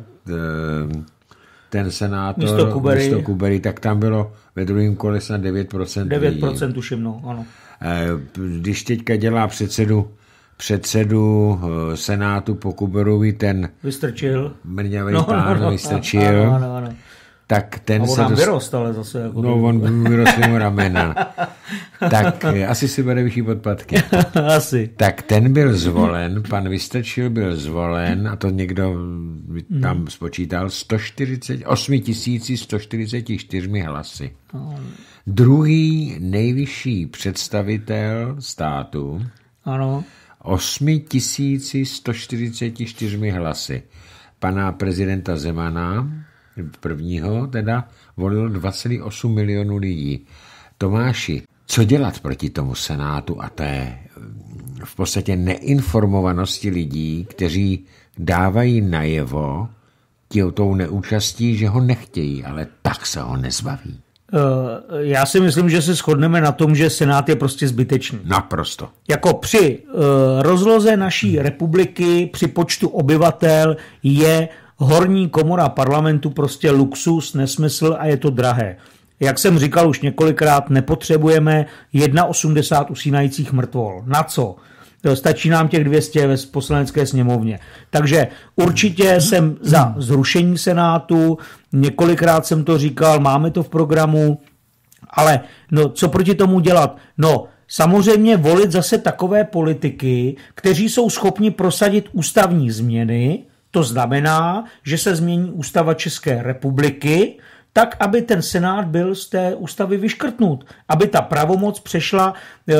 ten senátor místo Kubery, místo Kubery, tak tam bylo ve druhém kole snad devět procent devět procent tuším, no, ano. Když teďka dělá předsedu předsedu Senátu po Kuberovi ten Vystrčil. mrňavý no, pán no, no, Vystrčil, ano, ano, ano. tak ten a on se nám dost... vyrost, ale zase. Jako no, on vyrostl mu ramena. Tak asi si bude vyšší podpatky. Asi. Tak ten byl zvolen, pan Vystrčil byl zvolen a to někdo tam hmm. spočítal osm tisíc sto čtyřicet čtyři hlasy. Hmm. Druhý nejvyšší představitel státu ano. osm tisíc sto čtyřicet čtyři hlasy. Pana prezidenta Zemana, prvního, teda volil dva celá osm milionů lidí. Tomáši, co dělat proti tomu Senátu a té v podstatě neinformovanosti lidí, kteří dávají najevo tou neúčastí, že ho nechtějí, ale tak se ho nezbaví? Já si myslím, že se shodneme na tom, že Senát je prostě zbytečný. Naprosto. Jako při uh, rozloze naší republiky, při počtu obyvatel je horní komora parlamentu prostě luxus, nesmysl a je to drahé. jak jsem říkal už několikrát, nepotřebujeme osmdesát jedna usínajících mrtvol. Na co? Stačí nám těch dvě stě ve poslanecké sněmovně. Takže určitě jsem za zrušení Senátu, několikrát jsem to říkal, máme to v programu, ale no, co proti tomu dělat? No, samozřejmě volit zase takové politiky, kteří jsou schopni prosadit ústavní změny, to znamená, že se změní ústava České republiky, tak, aby ten Senát byl z té ústavy vyškrtnut, aby ta pravomoc přešla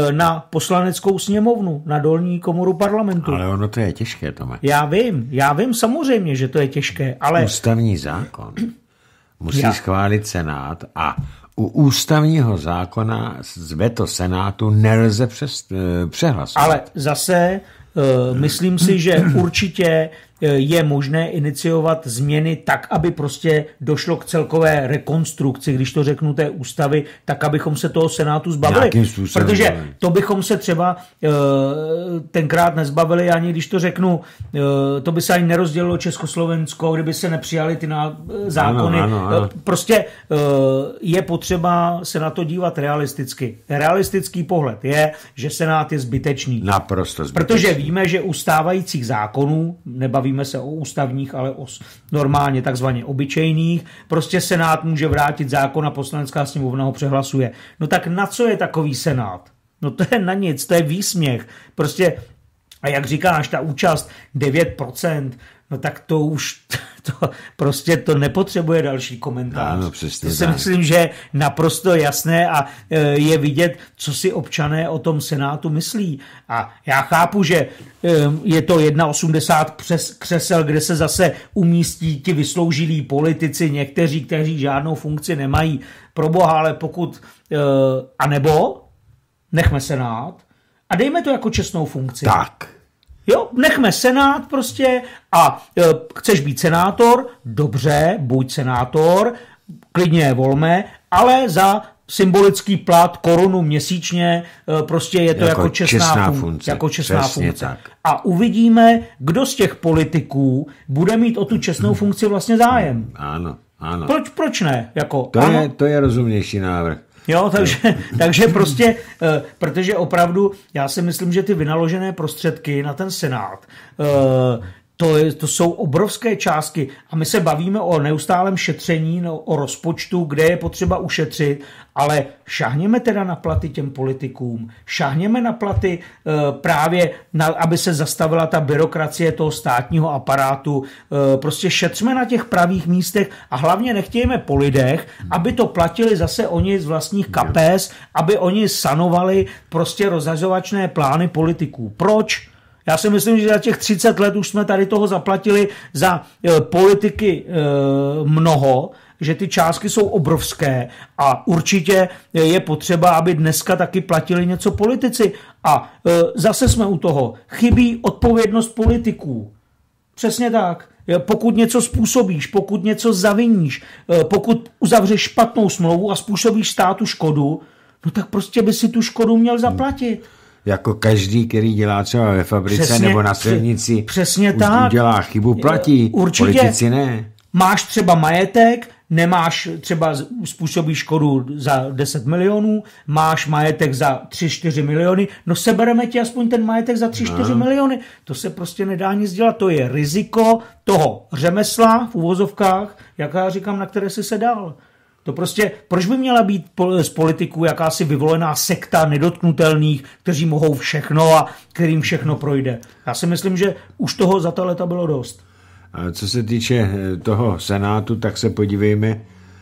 na poslaneckou sněmovnu, na dolní komoru parlamentu. Ale ono to je těžké, Tome. Já vím, já vím samozřejmě, že to je těžké, ale... Ústavní zákon musí já. schválit Senát a u ústavního zákona z veto Senátu nelze přes, přehlasovat. Ale zase uh, myslím si, že určitě je možné iniciovat změny tak, aby prostě došlo k celkové rekonstrukci, když to řeknu, té ústavy, tak, abychom se toho Senátu zbavili. Protože to bychom se třeba uh, tenkrát nezbavili, ani když to řeknu, uh, to by se ani nerozdělilo Československo, kdyby se nepřijali ty ná, zákony. Ano, ano, ano. Prostě uh, je potřeba se na to dívat realisticky. Realistický pohled je, že Senát je zbytečný. Naprosto zbytečný. Protože víme, že u stávajících zákonů, nebaví Bavíme se o ústavních, ale o normálně takzvaně obyčejných. Prostě Senát může vrátit zákon a poslanecká sněmovna ho přehlasuje. No tak na co je takový Senát? No to je na nic, to je výsměch. Prostě, a jak říkáš, ta účast devět procent, no tak to už to, prostě to nepotřebuje další komentář. Ano, přesně to si tak. myslím, že je naprosto jasné a je vidět, co si občané o tom Senátu myslí. A já chápu, že je to osmdesát jedna přes křesel, kde se zase umístí ti vysloužilí politici, někteří, kteří žádnou funkci nemají. Proboha, ale pokud a nebo nechme Senát a dejme to jako čestnou funkci. Tak. Jo, nechme Senát prostě a e, chceš být senátor, dobře, buď senátor, klidně je volme, ale za symbolický plat korunu měsíčně e, prostě je to jako, jako čestná, čestná fun- funkce. Jako čestná Přesně funkce. Tak. A uvidíme, kdo z těch politiků bude mít o tu čestnou funkci vlastně zájem. Ano, ano. Proč, proč ne? Jako, to, ano? je, to je rozumnější návrh. Jo, takže, takže prostě, protože opravdu já si myslím, že ty vynaložené prostředky na ten Senát, to, je, to jsou obrovské částky a my se bavíme o neustálém šetření, no, o rozpočtu, kde je potřeba ušetřit, ale šahněme teda na platy těm politikům, šahněme na platy právě, na, aby se zastavila ta byrokracie toho státního aparátu, prostě šetřme na těch pravých místech a hlavně nechtějme po lidech, aby to platili zase oni z vlastních kapes, aby oni sanovali prostě rozhazovačné plány politiků. Proč? Já si myslím, že za těch třicet let už jsme tady toho zaplatili za e, politiky e, mnoho, že ty částky jsou obrovské a určitě je potřeba, aby dneska taky platili něco politici. A e, zase jsme u toho. Chybí odpovědnost politiků. Přesně tak. Pokud něco způsobíš, pokud něco zaviníš, e, pokud uzavřeš špatnou smlouvu a způsobíš státu škodu, no tak prostě by si tu škodu měl zaplatit. Jako každý, který dělá třeba ve fabrice přesně, nebo na silnici, přesně tak. Udělá chybu, platí. Určitě. Politici ne. Máš třeba majetek, nemáš třeba způsobí škodu za deset milionů, máš majetek za tři čtyři miliony, no sebereme ti aspoň ten majetek za tři čtyři no. miliony. To se prostě nedá nic dělat. To je riziko toho řemesla v uvozovkách, jak já říkám, na které jsi se dal. To prostě, proč by měla být z politiků jakási vyvolená sekta nedotknutelných, kteří mohou všechno a kterým všechno projde? Já si myslím, že už toho za ta leta bylo dost. A co se týče toho Senátu, tak se podívejme,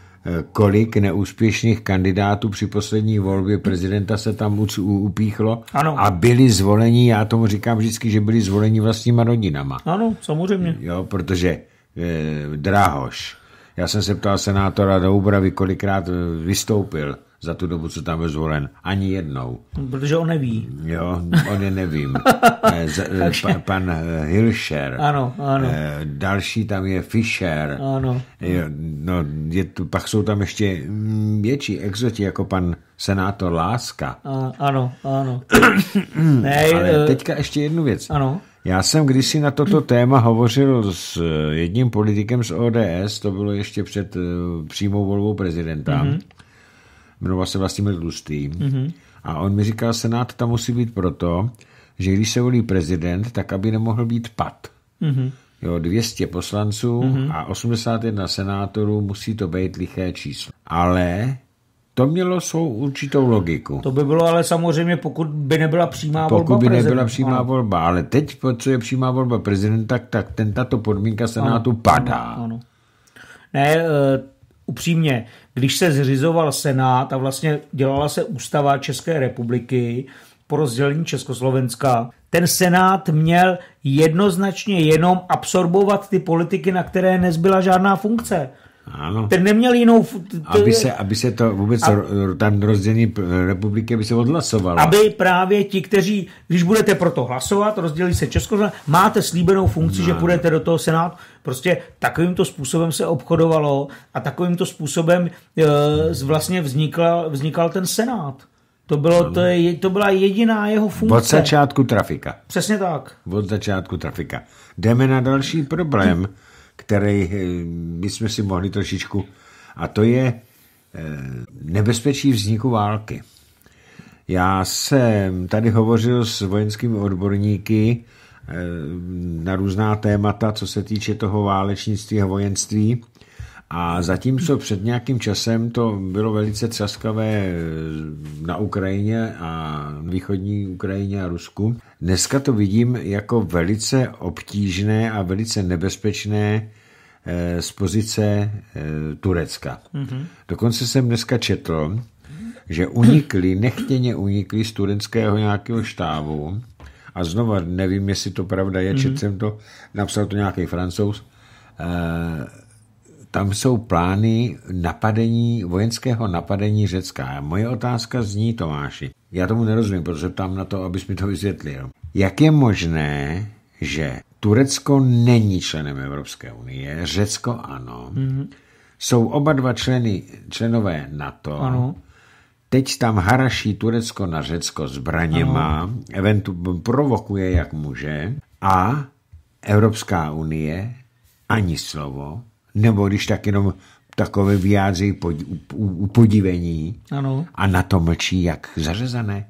kolik neúspěšných kandidátů při poslední volbě prezidenta se tam upíchlo ano. a byli zvoleni, já tomu říkám vždycky, že byli zvoleni vlastníma rodinama. Ano, samozřejmě. Jo, protože eh, Drahoš, já jsem se ptal senátora Doubravy, kolikrát vystoupil za tu dobu, co tam byl zvolen. Ani jednou. Protože on neví. Jo, on je nevím. pa, pan Hilšer. Ano, ano. Další tam je Fischer. Ano. Jo, no, je tu, pak jsou tam ještě větší exoti, jako pan senátor Láska. A, ano, ano. ne, ale teďka ještě jednu věc. Ano. Já jsem kdysi na toto téma hovořil s jedním politikem z O D S, to bylo ještě před přímou volbou prezidenta. Mm-hmm. jmenoval se Vlastimil Tlustý, mm-hmm. a on mi říkal, Senát tam musí být proto, že když se volí prezident, tak aby nemohl být pad. Mm-hmm. Jo, dvě stě poslanců mm-hmm. a osmdesát jedna senátorů, musí to být liché číslo. Ale to mělo svou určitou logiku. To by bylo ale samozřejmě, pokud by nebyla přímá pokud volba by prezidenta. nebyla přímá ano. volba, ale teď, co je přímá volba prezidenta, tak ten, tato podmínka senátu ano, padá. Ano, ano. Ne, uh, upřímně, když se zřizoval senát a vlastně dělala se ústava České republiky po rozdělení Československa, ten senát měl jednoznačně jenom absorbovat ty politiky, na které nezbyla žádná funkce. Ano. Ten neměl jinou... To aby, se, aby se to vůbec a, tam rozdělení republiky, aby se odhlasovalo. Aby právě ti, kteří, když budete pro to hlasovat, rozdělí se Československo, máte slíbenou funkci, no. že půjdete do toho senátu. Prostě takovýmto způsobem se obchodovalo a takovýmto způsobem e, vlastně vznikla, vznikal ten senát. To, bylo, to, je, to byla jediná jeho funkce. Od začátku trafika. Přesně tak. Od začátku trafika. Jdeme na další problém, který my jsme si mohli trošičku, a to je nebezpečí vzniku války. Já jsem tady hovořil s vojenskými odborníky na různá témata, co se týče toho válečnictví a vojenství, a zatímco před nějakým časem to bylo velice třaskavé na Ukrajině a východní Ukrajině a Rusku, dneska to vidím jako velice obtížné a velice nebezpečné z pozice Turecka. Mm-hmm. Dokonce jsem dneska četl, že unikli, nechtěně unikli z tureckého nějakého štábu, a znova nevím, jestli to pravda je, mm-hmm. četl jsem to, napsal to nějaký Francouz, tam jsou plány napadení, vojenského napadení Řecka. A moje otázka zní, Tomáši, já tomu nerozumím, protože ptám na to, abys mi to vysvětlil. Jak je možné, že Turecko není členem Evropské unie, Řecko ano, mm-hmm. jsou oba dva členy, členové NATO, ano. Teď tam haraší Turecko na Řecko zbraněma, eventu provokuje, jak může, a Evropská unie ani slovo, nebo když tak jenom takové vyjádří upodivení a na to mlčí jak zařezané.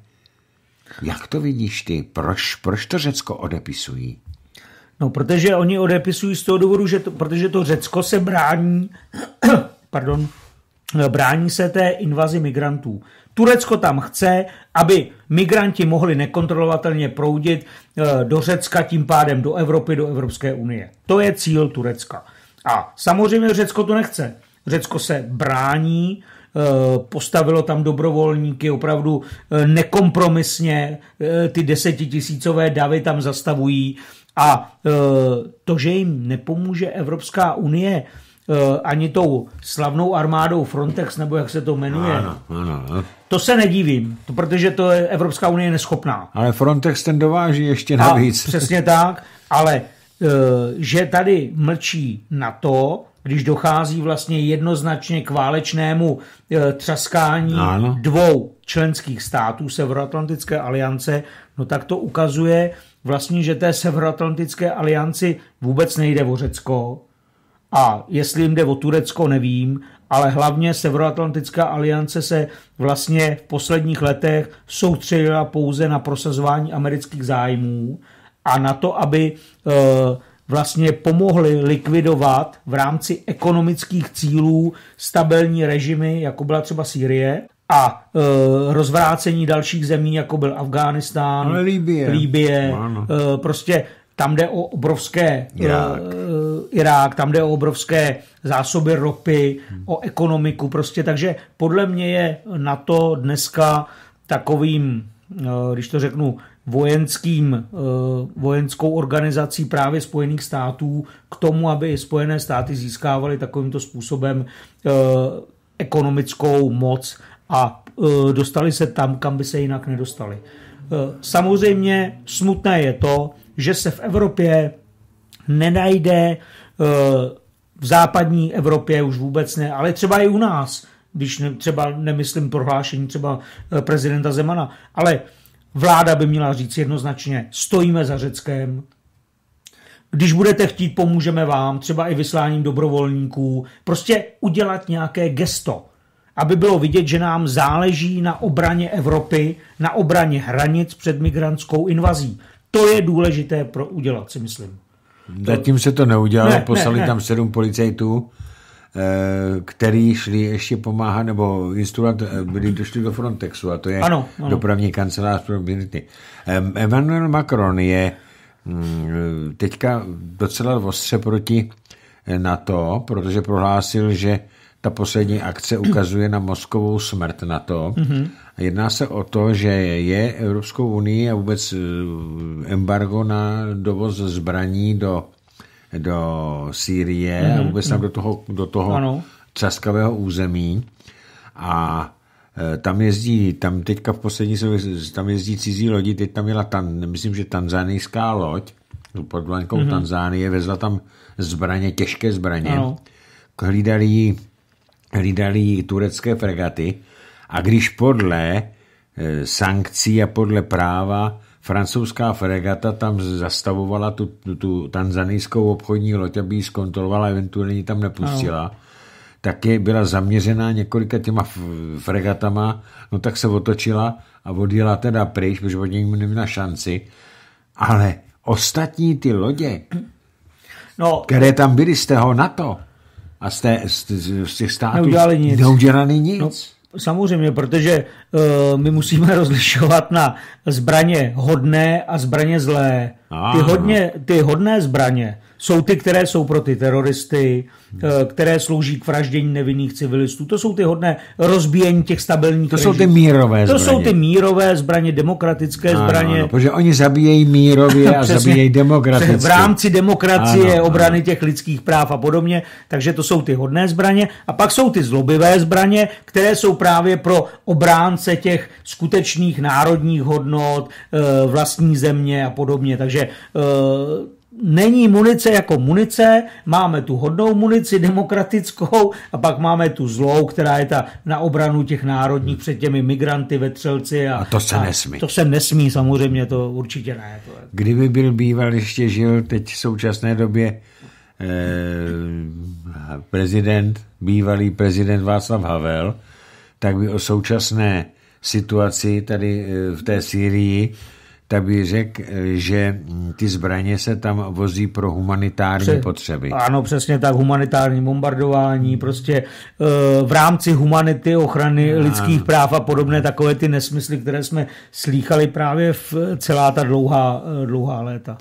Jak to vidíš ty? Proč, proč to Řecko odepisují? No, protože oni odepisují z toho důvodu, že to, protože to Řecko se brání, pardon, brání se té invazi migrantů. Turecko tam chce, aby migranti mohli nekontrolovatelně proudit do Řecka, tím pádem do Evropy, do Evropské unie. To je cíl Turecka. A samozřejmě Řecko to nechce. Řecko se brání, postavilo tam dobrovolníky, opravdu nekompromisně ty desetitisícové davy tam zastavují, a to, že jim nepomůže Evropská unie ani tou slavnou armádou Frontex, nebo jak se to jmenuje, ano, ano, ano. To se nedivím, protože to je Evropská unie neschopná. Ale Frontex ten dováží ještě navíc. A přesně tak, ale že tady mlčí NATO, když dochází vlastně jednoznačně k válečnému třaskání ano. dvou členských států Severoatlantické aliance, no tak to ukazuje vlastně, že té Severoatlantické alianci vůbec nejde o Řecko. A jestli jim jde o Turecko, nevím, ale hlavně Severoatlantická aliance se vlastně v posledních letech soustředila pouze na prosazování amerických zájmů a na to, aby e, vlastně pomohli likvidovat v rámci ekonomických cílů stabilní režimy, jako byla třeba Sýrie, a e, rozvrácení dalších zemí, jako byl Afghánistán, ale Libye, Libye e, prostě tam jde o obrovské Irák. E, Irák, tam jde o obrovské zásoby ropy, hmm. o ekonomiku prostě, takže podle mě je NATO dneska takovým, e, když to řeknu, vojenským, e, vojenskou organizací právě Spojených států k tomu, aby Spojené státy získávaly takovýmto způsobem e, ekonomickou moc a e, dostali se tam, kam by se jinak nedostali. E, samozřejmě smutné je to, že se v Evropě nenajde, e, v západní Evropě už vůbec ne, ale třeba i u nás, když ne, třeba nemyslím prohlášení třeba prezidenta Zemana, ale vláda by měla říct jednoznačně, stojíme za Řeckem, když budete chtít, pomůžeme vám, třeba i vysláním dobrovolníků, prostě udělat nějaké gesto. aby bylo vidět, že nám záleží na obraně Evropy, na obraně hranic před migrantskou invazí. To je důležité pro udělat, si myslím. Zatím se to neudělalo, ne, poslali ne, ne. tam sedm policajtů, který šli ještě pomáhat, nebo instruovat, byli došli do Frontexu, a to je ano, ano. dopravní kancelář pro migranty. Emmanuel Macron je teďka docela ostře proti NATO, protože prohlásil, že ta poslední akce ukazuje na mozkovou smrt NATO. Mm-hmm. Jedná se o to, že je Evropskou unii a vůbec embargo na dovoz zbraní do, do Sýrie mm-hmm. a vůbec tam do toho, do toho třaskavého území. A tam jezdí, tam teďka v poslední tam jezdí cizí lodi, teď tam jela, tan, myslím, že tanzánijská loď pod vlajkou mm-hmm. Tanzánie, vezla tam zbraně, těžké zbraně. Ano. Hlídali hlídali turecké fregaty a když podle e, sankcí a podle práva francouzská fregata tam zastavovala tu, tu, tu tanzanijskou obchodní loď, aby ji zkontrolovala, eventuálně tam nepustila, ano. tak je byla zaměřená několika těma fregatama, no tak se otočila a odjela teda pryč, protože od něj neměla šanci, ale ostatní ty lodě, no, které tam byly z toho NATO, a z, té, z, z těch států neudělali nic. Neudělali nic. No, samozřejmě, protože uh, my musíme rozlišovat na zbraně hodné a zbraně zlé. Ty, hodně, ty hodné zbraně jsou ty, které jsou pro ty teroristy, hmm. uh, které slouží k vraždění nevinných civilistů. To jsou ty hodné rozbíjení těch stabilních To režimů. Jsou ty mírové to zbraně. To jsou ty mírové zbraně, demokratické ano, zbraně. Ano, protože oni zabíjejí mírově a zabíjejí demokraticky. V rámci demokracie, ano, obrany ano. těch lidských práv a podobně. Takže to jsou ty hodné zbraně. A pak jsou ty zlobivé zbraně, které jsou právě pro obránce těch skutečných národních hodnot, vlastní země a podobně. Takže není munice jako munice, máme tu hodnou munici demokratickou a pak máme tu zlou, která je ta na obranu těch národních před těmi migranty, vetřelci. A, a to se a nesmí. To se nesmí, samozřejmě, to určitě ne. To je... Kdyby byl býval, ještě žil teď v současné době eh, prezident, bývalý prezident Václav Havel, tak by o současné situaci tady v té Sýrii, tak by řekl, že ty zbraně se tam vozí pro humanitární Pře- potřeby. Ano, přesně tak, humanitární bombardování, prostě v rámci humanity, ochrany ano. lidských práv a podobné takové ty nesmysly, které jsme slýchali právě v celá ta dlouhá, dlouhá léta.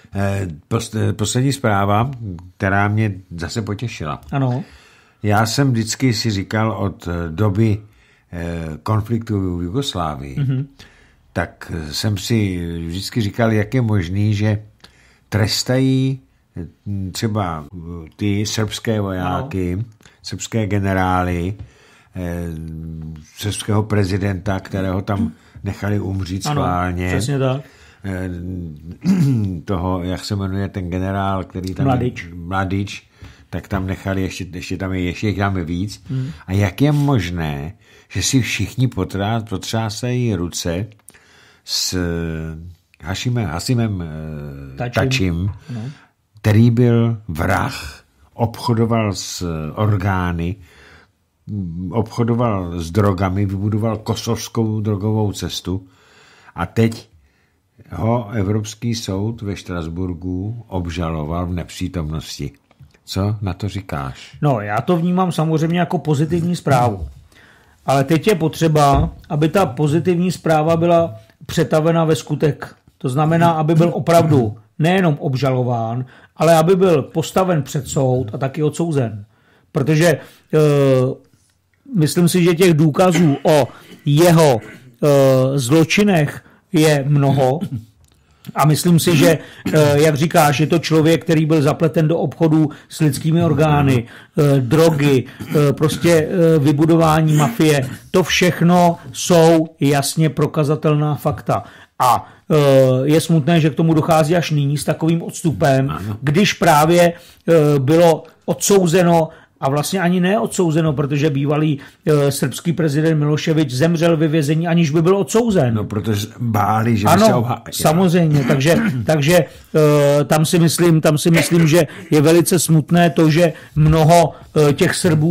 Poslední zpráva, která mě zase potěšila. Ano. Já jsem vždycky si říkal od doby konfliktu v Jugoslávii, mm-hmm. tak jsem si vždycky říkal, jak je možný, že trestají třeba ty srbské vojáky, no. srbské generály, srbského prezidenta, kterého tam nechali umřít schválně. Ano, přesně tak. Toho, jak se jmenuje ten generál, který tam... Mladič. Mladič, tak tam nechali, ještě, ještě tam je, ještě tam je víc. Hmm. A jak je možné, že si všichni potrá, potřásají ruce s Hašimem, Hasimem Tačim, Tačim no. který byl vrah, obchodoval s orgány, obchodoval s drogami, vybudoval kosovskou drogovou cestu a teď ho Evropský soud ve Štrasburgu obžaloval v nepřítomnosti. Co na to říkáš? No, já to vnímám samozřejmě jako pozitivní zprávu. Ale teď je potřeba, aby ta pozitivní zpráva byla přetavena ve skutek. To znamená, aby byl opravdu nejenom obžalován, ale aby byl postaven před soud a taky odsouzen. Protože e, myslím si, že těch důkazů o jeho e, zločinech je mnoho. A myslím si, že, jak říkáš, je to člověk, který byl zapleten do obchodu s lidskými orgány, drogy, prostě vybudování mafie. To všechno jsou jasně prokazatelná fakta. A je smutné, že k tomu dochází až nyní s takovým odstupem, když právě bylo odsouzeno a vlastně ani neodsouzeno, protože bývalý e, srbský prezident Miloševič zemřel ve vězení, aniž by byl odsouzen. No, protože báli, že ano, by se obhájil. Samozřejmě, takže, takže e, tam, si myslím, tam si myslím, že je velice smutné to, že mnoho e, těch Srbů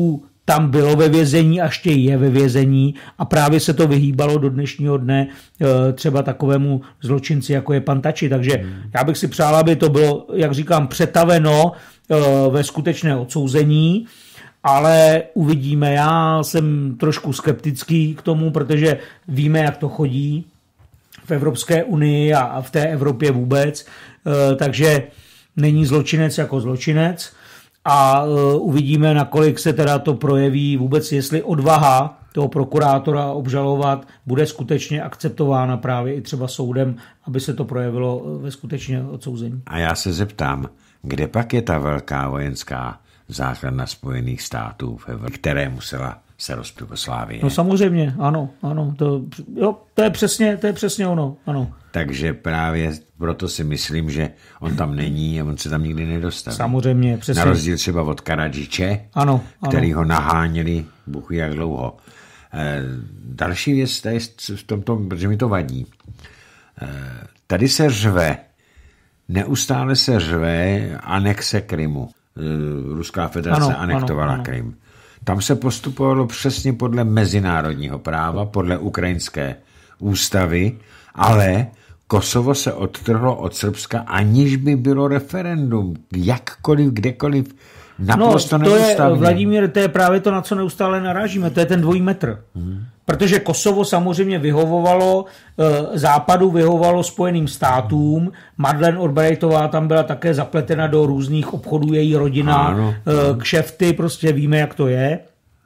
tam bylo ve vězení a ještě je ve vězení a právě se to vyhýbalo do dnešního dne třeba takovému zločinci, jako je pan Tači. Takže hmm. já bych si přál, aby to bylo, jak říkám, přetaveno ve skutečné odsouzení, ale uvidíme. Já jsem trošku skeptický k tomu, protože víme, jak to chodí v Evropské unii a v té Evropě vůbec, takže není zločinec jako zločinec a uvidíme, nakolik se teda to projeví vůbec, jestli odvaha toho prokurátora obžalovat bude skutečně akceptována právě i třeba soudem, aby se to projevilo ve skutečně odsouzení. A já se zeptám, kde pak je ta velká vojenská základna Spojených států, které musela se rozpít Jugoslávie? No samozřejmě, ano, ano, to, jo, to, je přesně, to je přesně ono, ano. Takže právě proto si myslím, že on tam není a on se tam nikdy nedostaví. Samozřejmě, přesně. Na rozdíl třeba od Karadžiče, ano, který ano. ho naháněli bůh jak dlouho. E, další věc je v tomto, protože mi to vadí. E, tady se řve, neustále se řve anexe Krymu. E, Ruská federace ano, anektovala ano, ano. Krym. Tam se postupovalo přesně podle mezinárodního práva, podle ukrajinské ústavy, ale Kosovo se odtrhlo od Srbska, aniž by bylo referendum. Jakkoliv, kdekoliv, naprosto no, to neústavně. Je, Vladimír, to je právě to, na co neustále narážíme. To je ten dvojí metr. Hmm. Protože Kosovo samozřejmě vyhovovalo e, západu, vyhovovalo Spojeným státům. Madeleine Albrightová tam byla také zapletena do různých obchodů, její rodina, ano, e, ano. kšefty, prostě víme, jak to je.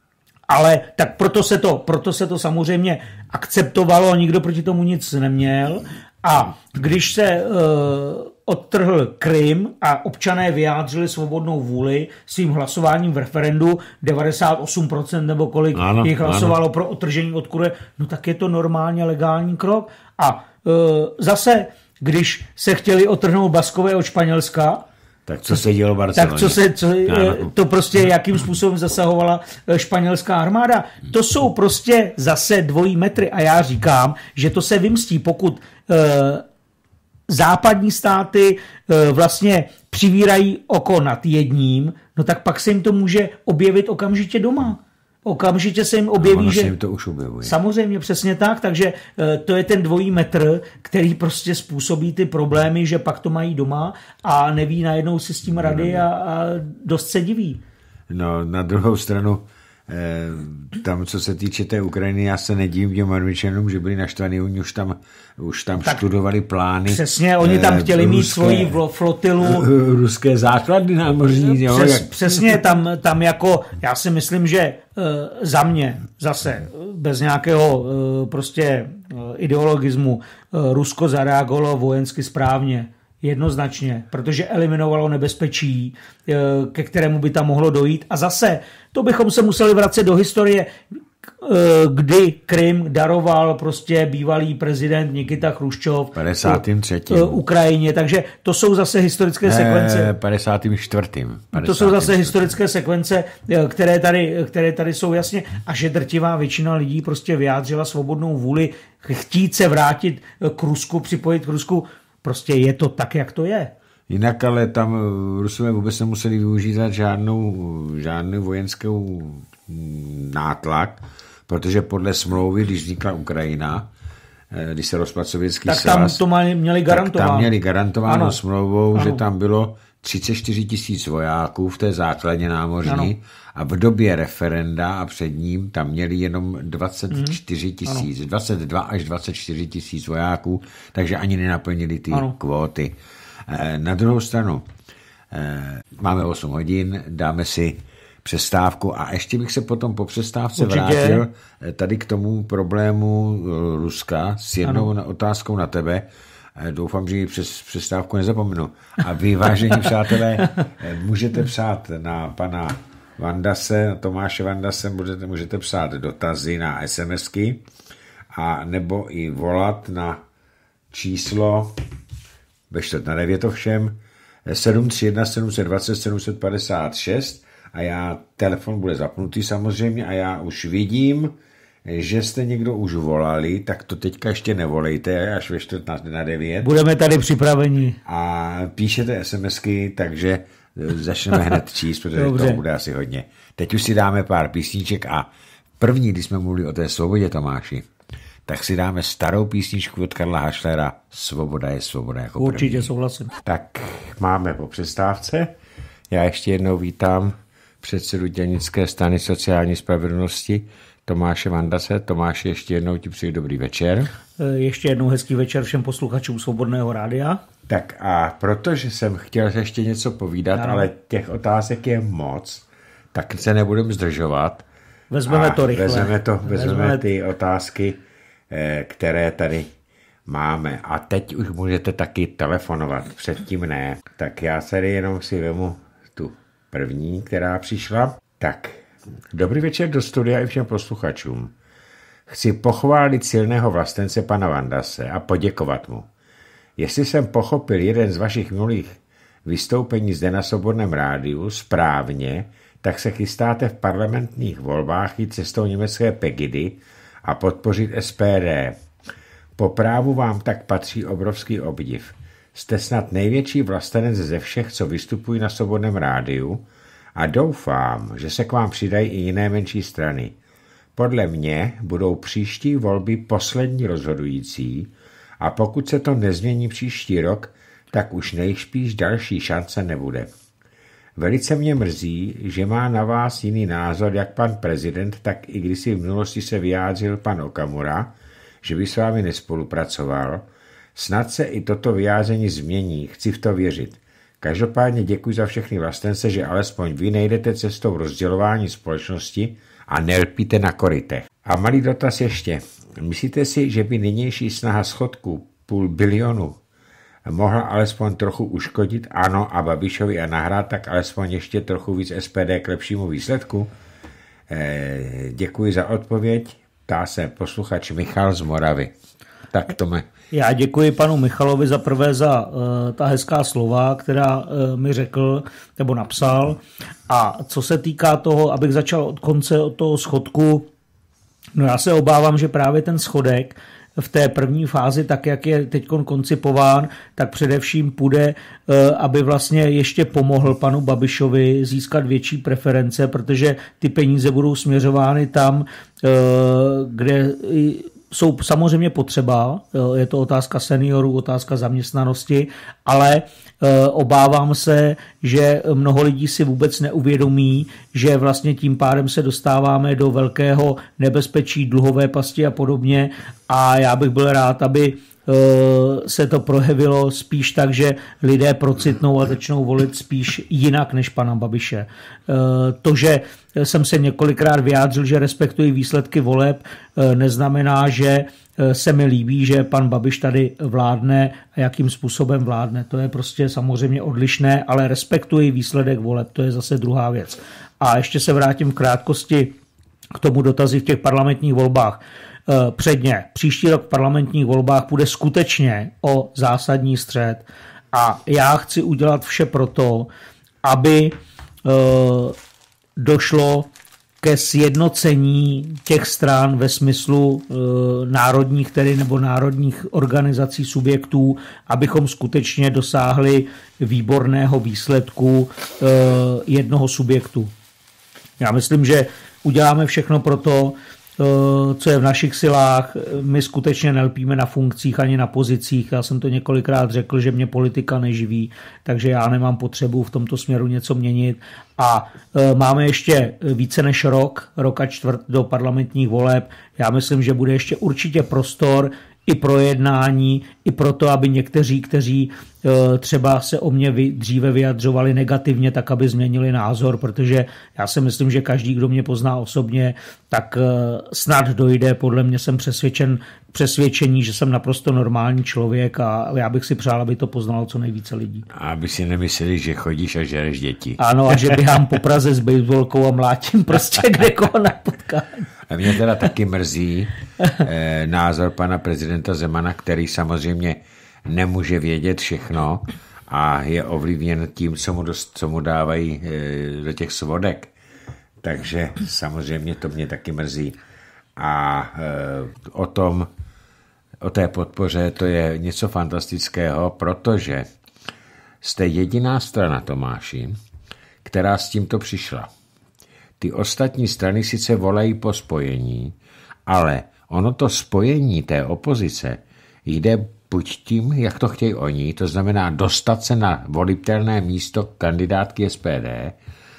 Ale tak proto se to, proto se to samozřejmě akceptovalo a nikdo proti tomu nic neměl. A když se uh, odtrhl Krym a občané vyjádřili svobodnou vůli svým hlasováním v referendu, devadesát osm procent nebo kolik ano, jich hlasovalo ano. pro odtržení od Krymu, no tak je to normálně legální krok. A uh, zase, když se chtěli odtrhnout Baskové od Španělska, tak co se dělo v Barceloně? Tak co se, co, to prostě jakým způsobem zasahovala španělská armáda. To jsou prostě zase dvojí metry a já říkám, že to se vymstí, pokud eh, západní státy eh, vlastně přivírají oko nad jedním, no tak pak se jim to může objevit okamžitě doma. Okamžitě se jim objeví, no, že... jim to už objevuje. Samozřejmě, přesně tak, takže to je ten dvojí metr, který prostě způsobí ty problémy, že pak to mají doma a neví najednou si s tím rady a, a dost se diví. No, na druhou stranu, tam, co se týče té Ukrajiny, já se nedívím těm Američanům, že byli naštvaní, oni už tam, už tam studovali plány. Přesně, oni tam chtěli ruské, mít svoji flotilu. Ruské základny námořní. Jo, Přes, jak... Přesně, tam, tam jako, já si myslím, že uh, za mě zase, bez nějakého uh, prostě uh, ideologismu, uh, Rusko zareagovalo vojensky správně. Jednoznačně, protože eliminovalo nebezpečí, ke kterému by tam mohlo dojít. A zase, to bychom se museli vracet do historie, kdy Krym daroval prostě bývalý prezident Nikita Chruščov padesátým třetím Ukrajině. Takže to jsou zase historické ne, sekvence. padesátým čtvrtým To jsou zase historické sekvence, které tady, které tady jsou jasně. A že drtivá většina lidí prostě vyjádřila svobodnou vůli chtít se vrátit k Rusku, připojit k Rusku. Prostě je to tak, jak to je. Jinak ale tam Rusové vůbec nemuseli využívat žádnou, žádnou vojenskou nátlak, protože podle smlouvy, když vznikla Ukrajina, když se rozpadl Sovětský tak svaz, tam to měli garantováno. Tak tam měli garantováno ano. smlouvou, ano. že tam bylo třicet čtyři tisíc vojáků v té základně námořní ano. a v době referenda a před ním tam měli jenom dvacet čtyři tisíc, dvacet dva až dvacet čtyři tisíc vojáků, takže ani nenaplnili ty ano. kvóty. Na druhou stranu, máme osm hodin, dáme si přestávku a ještě bych se potom po přestávce Určitě. vrátil tady k tomu problému Ruska s jednou ano. otázkou na tebe. Doufám, že ji přes přestávku nezapomenu. A vy, vážení přátelé, můžete psát na pana Vandase, na Tomáše Vandase, můžete, můžete psát dotazy na SMSky a nebo i volat na číslo ve čtvrt na devět ovšem sedm tři jedna sedm dva nula sedm pět šest a já, telefon bude zapnutý samozřejmě a já už vidím, že jste někdo už volali, tak to teďka ještě nevolejte, až ve čtvrt na devět. Budeme tady připraveni. A píšete SMSky, takže začneme hned číst, protože Dobře. to bude asi hodně. Teď už si dáme pár písniček a první, když jsme mluvili o té svobodě, Tomáši, tak si dáme starou písničku od Karla Hašlera Svoboda je svoboda jako první. Určitě souhlasím. Tak máme po přestávce. Já ještě jednou vítám předsedu Dělnické strany sociální spravedlnosti Tomáše Vandase. Tomáši, ještě jednou ti přeji dobrý večer. Ještě jednou hezký večer všem posluchačům Svobodného rádia. Tak a protože jsem chtěl ještě něco povídat, ano. ale těch otázek je moc, tak se nebudeme zdržovat. Vezmeme to rychle. Vezmeme, to, vezmeme, vezmeme ty otázky, které tady máme. A teď už můžete taky telefonovat, předtím ne. Tak já tady jenom si vemu tu první, která přišla. Tak, dobrý večer do studia i všem posluchačům. Chci pochválit silného vlastence pana Vandase a poděkovat mu. Jestli jsem pochopil jeden z vašich minulých vystoupení zde na Svobodném rádiu správně, tak se chystáte v parlamentních volbách jít cestou německé Pegidy a podpořit S P D. Po právu vám tak patří obrovský obdiv. Jste snad největší vlastenec ze všech, co vystupují na Svobodném rádiu a doufám, že se k vám přidají i jiné menší strany. Podle mě budou příští volby poslední rozhodující a pokud se to nezmění příští rok, tak už nejspíš další šance nebude. Velice mě mrzí, že má na vás jiný názor jak pan prezident, tak i když si v minulosti se vyjádřil pan Okamura, že by s vámi nespolupracoval. Snad se i toto vyjádření změní, chci v to věřit. Každopádně děkuji za všechny vlastence, že alespoň vy nejdete cestou rozdělování společnosti a nelpíte na korytech. A malý dotaz ještě. Myslíte si, že by nynější snaha schodku půl bilionu mohla alespoň trochu uškodit ANO a Babišovi a nahrát tak alespoň ještě trochu víc S P D k lepšímu výsledku? Eh, děkuji za odpověď. Ptá se posluchač Michal z Moravy. Tak Tome. Já děkuji panu Michalovi za prvé za uh, ta hezká slova, která uh, mi řekl nebo napsal. A co se týká toho, abych začal od konce, od toho schodku, no já se obávám, že právě ten schodek v té první fázi, tak jak je teď koncipován, tak především půjde, aby vlastně ještě pomohl panu Babišovi získat větší preference, protože ty peníze budou směřovány tam, kde jsou samozřejmě potřeba, je to otázka seniorů, otázka zaměstnanosti, ale obávám se, že mnoho lidí si vůbec neuvědomí, že vlastně tím pádem se dostáváme do velkého nebezpečí, dluhové pasti a podobně a já bych byl rád, aby se to projevilo spíš tak, že lidé procitnou a začnou volit spíš jinak než pana Babiše. To, že jsem se několikrát vyjádřil, že respektuji výsledky voleb, neznamená, že se mi líbí, že pan Babiš tady vládne a jakým způsobem vládne. To je prostě samozřejmě odlišné, ale respektuji výsledek voleb, to je zase druhá věc. A ještě se vrátím v krátkosti k tomu dotazy v těch parlamentních volbách. Předně, příští rok v parlamentních volbách půjde skutečně o zásadní střet a já chci udělat vše proto, aby došlo ke sjednocení těch stran ve smyslu e, národních tedy nebo národních organizací subjektů, abychom skutečně dosáhli výborného výsledku e, jednoho subjektu. Já myslím, že uděláme všechno pro to, co je v našich silách. My skutečně nelpíme na funkcích ani na pozicích. Já jsem to několikrát řekl, že mě politika neživí, takže já nemám potřebu v tomto směru něco měnit. A máme ještě více než rok, rok a čtvrt do parlamentních voleb. Já myslím, že bude ještě určitě prostor i pro jednání, i pro to, aby někteří, kteří třeba se o mě dříve vyjadřovali negativně, tak aby změnili názor, protože já si myslím, že každý, kdo mě pozná osobně, tak snad dojde, podle mě jsem přesvědčen, přesvědčení, že jsem naprosto normální člověk a já bych si přál, aby to poznalo co nejvíce lidí. A aby si nemysleli, že chodíš a žereš děti. Ano, a že běhám po Praze s baseballkou a mlátím prostě kde koho na potkání. A mě teda taky mrzí eh, názor pana prezidenta Zemana, který samozřejmě nemůže vědět všechno a je ovlivněn tím, co mu, dost, co mu dávají e, do těch svodek. Takže samozřejmě to mě taky mrzí. A e, o tom, o té podpoře, to je něco fantastického, protože jste jediná strana, Tomáši, která s tímto přišla. Ty ostatní strany sice volají po spojení, ale ono to spojení té opozice jde buď tím, jak to chtějí oni, to znamená dostat se na volitelné místo kandidátky S P D,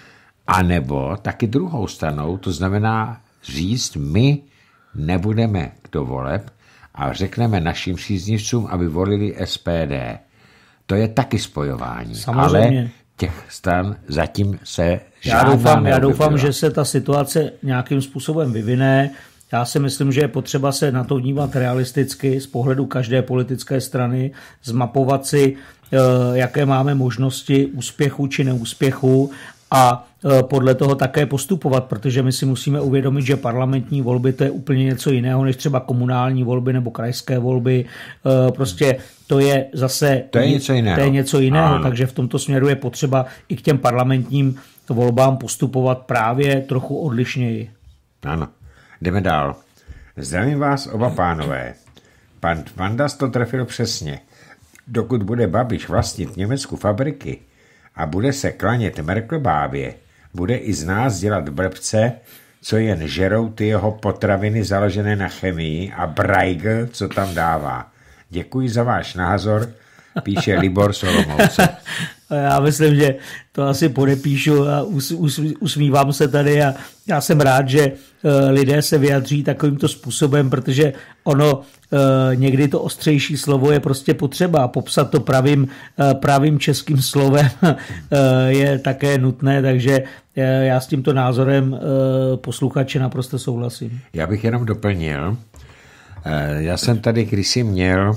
anebo taky druhou stranou, to znamená říct, my nebudeme do voleb a řekneme našim příznivcům, aby volili S P D. To je taky spojování. Samozřejmě. Ale těch stran zatím se já žádná doufám, já doufám, neobjevila. že se ta situace nějakým způsobem vyvine. Já si myslím, že je potřeba se na to dívat realisticky z pohledu každé politické strany, zmapovat si, jaké máme možnosti úspěchu či neúspěchu a podle toho také postupovat, protože my si musíme uvědomit, že parlamentní volby to je úplně něco jiného, než třeba komunální volby nebo krajské volby. Prostě to je zase to je něco jiného. To je něco jiného, takže v tomto směru je potřeba i k těm parlamentním volbám postupovat právě trochu odlišněji. Ano. Jdeme dál. Zdravím vás oba pánové. Pan Vandas to trefil přesně. Dokud bude Babiš vlastnit v Německu fabriky a bude se klanět Merkelbávě, bude i z nás dělat blbce, co jen žerou ty jeho potraviny založené na chemii a Braigl, co tam dává. Děkuji za váš názor, píše Libor Solomouce. Já myslím, že to asi podepíšu a us, us, usmívám se tady a já jsem rád, že lidé se vyjadří takovýmto způsobem, protože ono někdy to ostřejší slovo je prostě potřeba. Popsat to pravým, pravým českým slovem je také nutné, takže já s tímto názorem posluchače naprosto souhlasím. Já bych jenom doplnil. Já jsem tady kdysi měl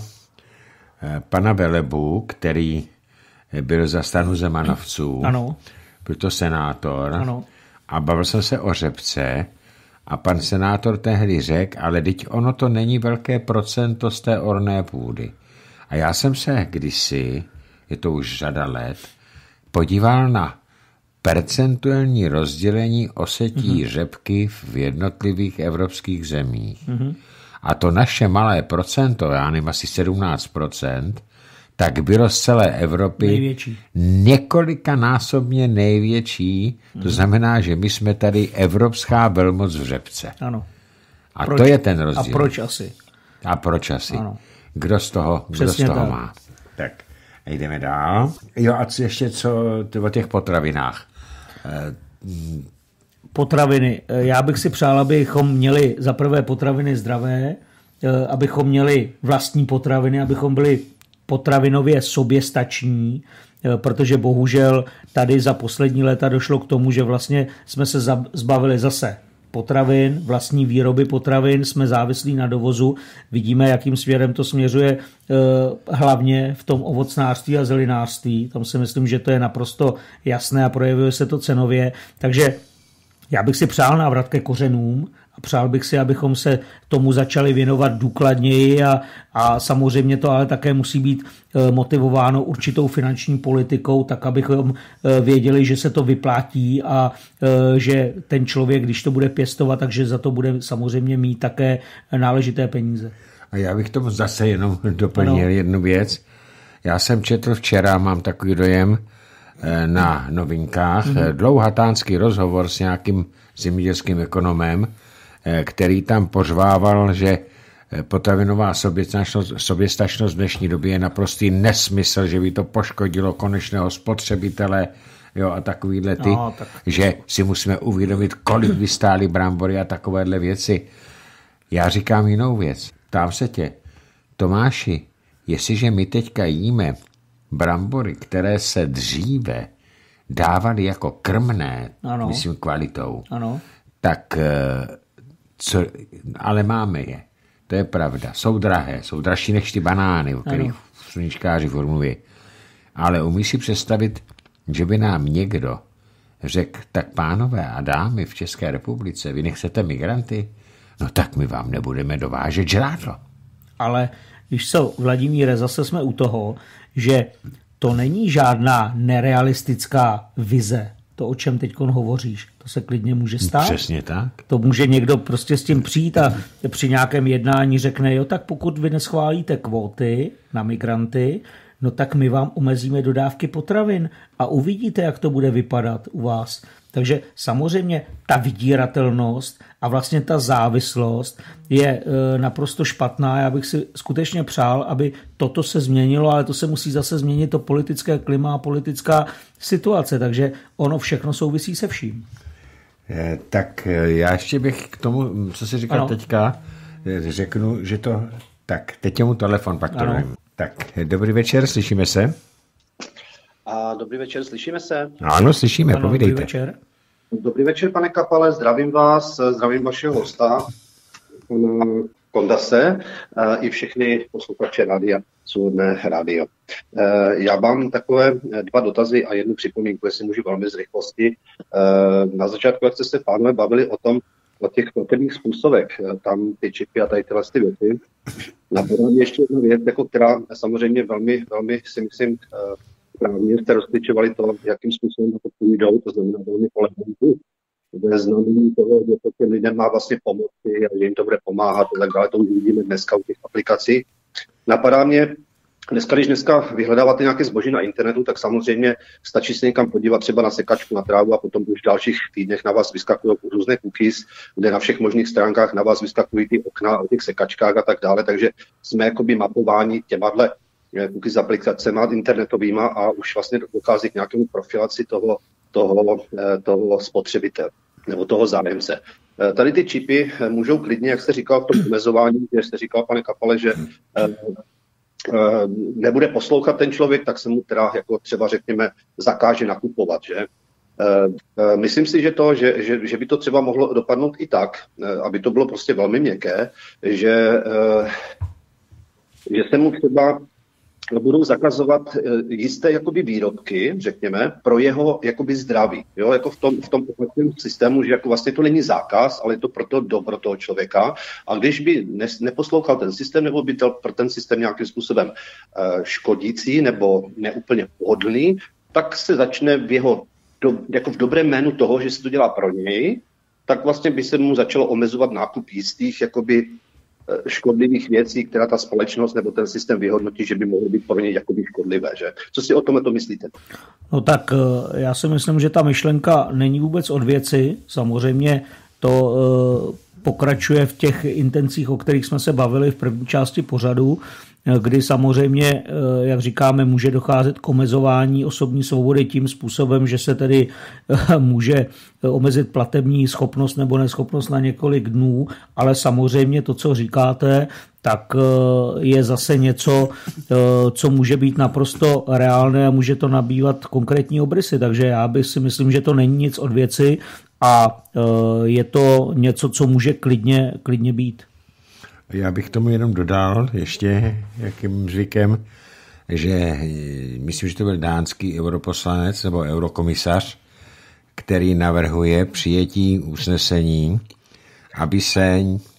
pana Velebu, který byl za stranu Zemanovců. Ano. Byl to senátor. Ano. A bavil jsem se o řepce a pan senátor tehdy řekl, ale teď ono to není velké procento z té orné půdy. A já jsem se kdysi, je to už řada let, podíval na percentuální rozdělení osetí mm-hmm. řepky v jednotlivých evropských zemích. Mm-hmm. A to naše malé procento, já nevím, asi sedmnáct procent, tak bylo z celé Evropy největší. Několikanásobně největší. Mm. To znamená, že my jsme tady evropská velmoc v řepce. Ano. A proč? To je ten rozdíl. A proč asi? A proč asi? Ano. Kdo z toho, kdo z toho tak. má? Tak, jdeme dál. Jo, a co ještě co o těch potravinách? Potraviny. Já bych si přál, abychom měli za prvé potraviny zdravé, abychom měli vlastní potraviny, abychom byli potravinově soběstační, protože bohužel tady za poslední léta došlo k tomu, že vlastně jsme se zbavili zase potravin, vlastní výroby potravin, jsme závislí na dovozu. Vidíme, jakým směrem to směřuje hlavně v tom ovocnářství a zelinářství. Tam si myslím, že to je naprosto jasné a projevuje se to cenově. Takže já bych si přál návrat ke kořenům a přál bych si, abychom se tomu začali věnovat důkladněji a, a samozřejmě to ale také musí být motivováno určitou finanční politikou, tak abychom věděli, že se to vyplatí a že ten člověk, když to bude pěstovat, takže za to bude samozřejmě mít také náležité peníze. A já bych tomu zase jenom doplnil ano. jednu věc. Já jsem četl včera, mám takový dojem, na Novinkách, mm-hmm. dlouhatánský rozhovor s nějakým zemědělským ekonomem, který tam pořvával, že potravinová soběstačnost, soběstačnost v dnešní době je naprostý nesmysl, že by to poškodilo konečného spotřebitele, jo, a takovýhle ty, no, tak... že si musíme uvědomit, kolik by stály brambory a takovéhle věci. Já říkám jinou věc. Ptám se tě, Tomáši, jestliže my teďka jíme brambory, které se dříve dávaly jako krmné, ano. myslím kvalitou, ano. tak co, ale máme je. To je pravda. Jsou drahé, jsou dražší než ty banány, o kterých sluníčkáři formulují. Ale umí si představit, že by nám někdo řekl, tak pánové a dámy v České republice, vy nechcete migranty? No tak my vám nebudeme dovážet žrádlo. Ale víš co, Vladimíre, zase jsme u toho, že to není žádná nerealistická vize, to, o čem teď hovoříš. To se klidně může stát. Přesně tak. To může někdo prostě s tím přijít a při nějakém jednání řekne, jo, tak pokud vy neschválíte kvóty na migranty, no tak my vám omezíme dodávky potravin a uvidíte, jak to bude vypadat u vás. Takže samozřejmě ta vydíratelnost a vlastně ta závislost je e, naprosto špatná. Já bych si skutečně přál, aby toto se změnilo, ale to se musí zase změnit to politické klima a politická situace, takže ono všechno souvisí se vším. E, tak já ještě bych k tomu, co jsi říkal ano. teďka, řeknu, že to... Tak, teď je mu telefon, pak to nevím. Tak, dobrý večer, slyšíme se? A dobrý večer, slyšíme se? Ano, slyšíme, ano, povídejte. Dobrý večer. Dobrý večer, pane Kapale, zdravím vás, zdravím vašeho hosta, pana Kondase, i všechny posluchače Rádia Svobodné rádio. Já mám takové dva dotazy a jednu připomínku, jestli můžu velmi z rychlosti. Na začátku, jak jste se, pánové, bavili o tom, o těch platebních způsobech, tam ty čipy a tady tyhle ty věci. Napadá mě ještě jedna věc, jako která samozřejmě velmi, velmi si myslím, právě jste rozličovali to, jakým způsobem na to půjdou, to znamená velmi polehnutou. To je znamení toho, že to těm lidem má vlastně pomoci a že jim to bude pomáhat a tak dále. To už vidíme dneska u těch aplikací. Napadá mě, dneska, když dneska vyhledáváte nějaké zboží na internetu, tak samozřejmě stačí se někam podívat třeba na sekačku na trávu a potom už v dalších týdnech na vás vyskakují různé cookies, kde na všech možných stránkách na vás vyskakují ty okna o těch sekačkách a tak dále. Takže jsme jakoby mapováni těmahle cookies aplikacema internetovýma a už vlastně dochází k nějakému profilaci toho, toho, toho spotřebitele nebo toho zájemce. Tady ty čipy můžou klidně, jak jste říkal v tom omezování, že jste říkal, pane Kapale, že nebude poslouchat ten člověk, tak se mu teda jako třeba řekněme zakáže nakupovat, že? Myslím si, že, to, že, že, že by to třeba mohlo dopadnout i tak, aby to bylo prostě velmi měkké, že, že se mu třeba budou zakazovat jisté jakoby výrobky, řekněme, pro jeho jakoby zdraví. Jo? Jako v tom, v tom systému, že jako vlastně to není zákaz, ale je to pro to dobro toho člověka. A když by ne, neposlouchal ten systém, nebo by to pro ten systém nějakým způsobem uh, škodící nebo neúplně pohodlný, tak se začne v jeho, do, jako v dobrém jménu toho, že se to dělá pro něj, tak vlastně by se mu začalo omezovat nákup jistých jakoby škodlivých věcí, která ta společnost nebo ten systém vyhodnotí, že by mohly být pro ně jakoby škodlivé. Že? Co si o tomhle to myslíte? No tak já si myslím, že ta myšlenka není vůbec od věci. Samozřejmě to pokračuje v těch intencích, o kterých jsme se bavili v první části pořadu, kdy samozřejmě, jak říkáme, může docházet k omezování osobní svobody tím způsobem, že se tedy může omezit platební schopnost nebo neschopnost na několik dnů, ale samozřejmě to, co říkáte, tak je zase něco, co může být naprosto reálné a může to nabývat konkrétní obrysy. Takže já bych si myslím, že to není nic od věci a je to něco, co může klidně, klidně být. Já bych tomu jenom dodal ještě, jakým zvykem, že myslím, že to byl dánský europoslanec nebo eurokomisař, který navrhuje přijetí usnesení, aby se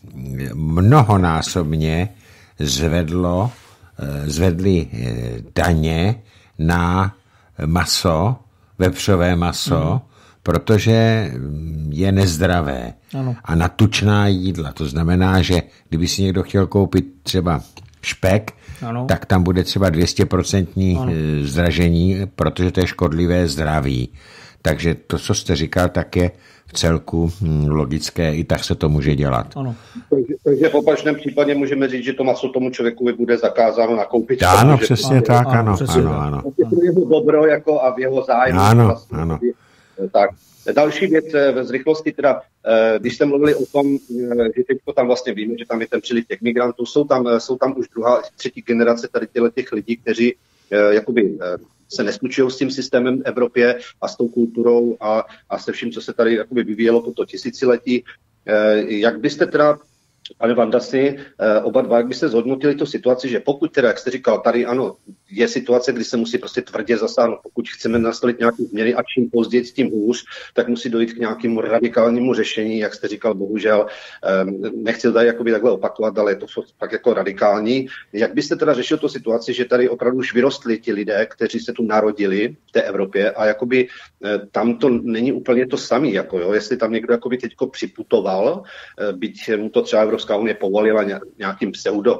mnohonásobně zvedlo, zvedly daně na maso, vepřové maso, mm. protože je nezdravé. Ano. A na tučná jídla. To znamená, že kdyby si někdo chtěl koupit třeba špek, ano. tak tam bude třeba dvě stě procent zdražení, protože to je škodlivé zdraví. Takže to, co jste říkal, tak je v celku logické, i tak se to může dělat. Ano. Takže, takže v opačném případě můžeme říct, že to maso tomu člověku bude zakázáno nakoupit. Ano, přesně tak, ano. ano, přesně ano, ano. Je to jeho dobro jako a v jeho zájmu. Ano, vlastně, ano. Tak. Další věc z rychlosti, teda, když jste mluvili o tom, že teď tam vlastně víme, že tam je ten příliv těch migrantů, jsou tam, jsou tam už druhá, třetí generace tady těch lidí, kteří jakoby se neslučují s tím systémem v Evropě a s tou kulturou a, a se vším, co se tady jakoby vyvíjelo po to tisíciletí. Jak byste teda, pane Vandasi, oba dva, jak byste zhodnotili tu situaci, že pokud teda, jak jste říkal, tady ano, je situace, kdy se musí prostě tvrdě zasáhnout, pokud chceme nastavit nějaké změny a čím později s tím hůř, tak musí dojít k nějakému radikálnímu řešení, jak jste říkal, bohužel, nechci to tady jakoby takhle opakovat, ale je to tak jako radikální. Jak byste teda řešil tu situaci, že tady opravdu už vyrostli ti lidé, kteří se tu narodili v té Evropě a jakoby tam to není úplně to samé, jako jo, jestli tam někdo jakoby teďko připutoval, byť mu to třeba Evropská unie povolila nějakým pseudo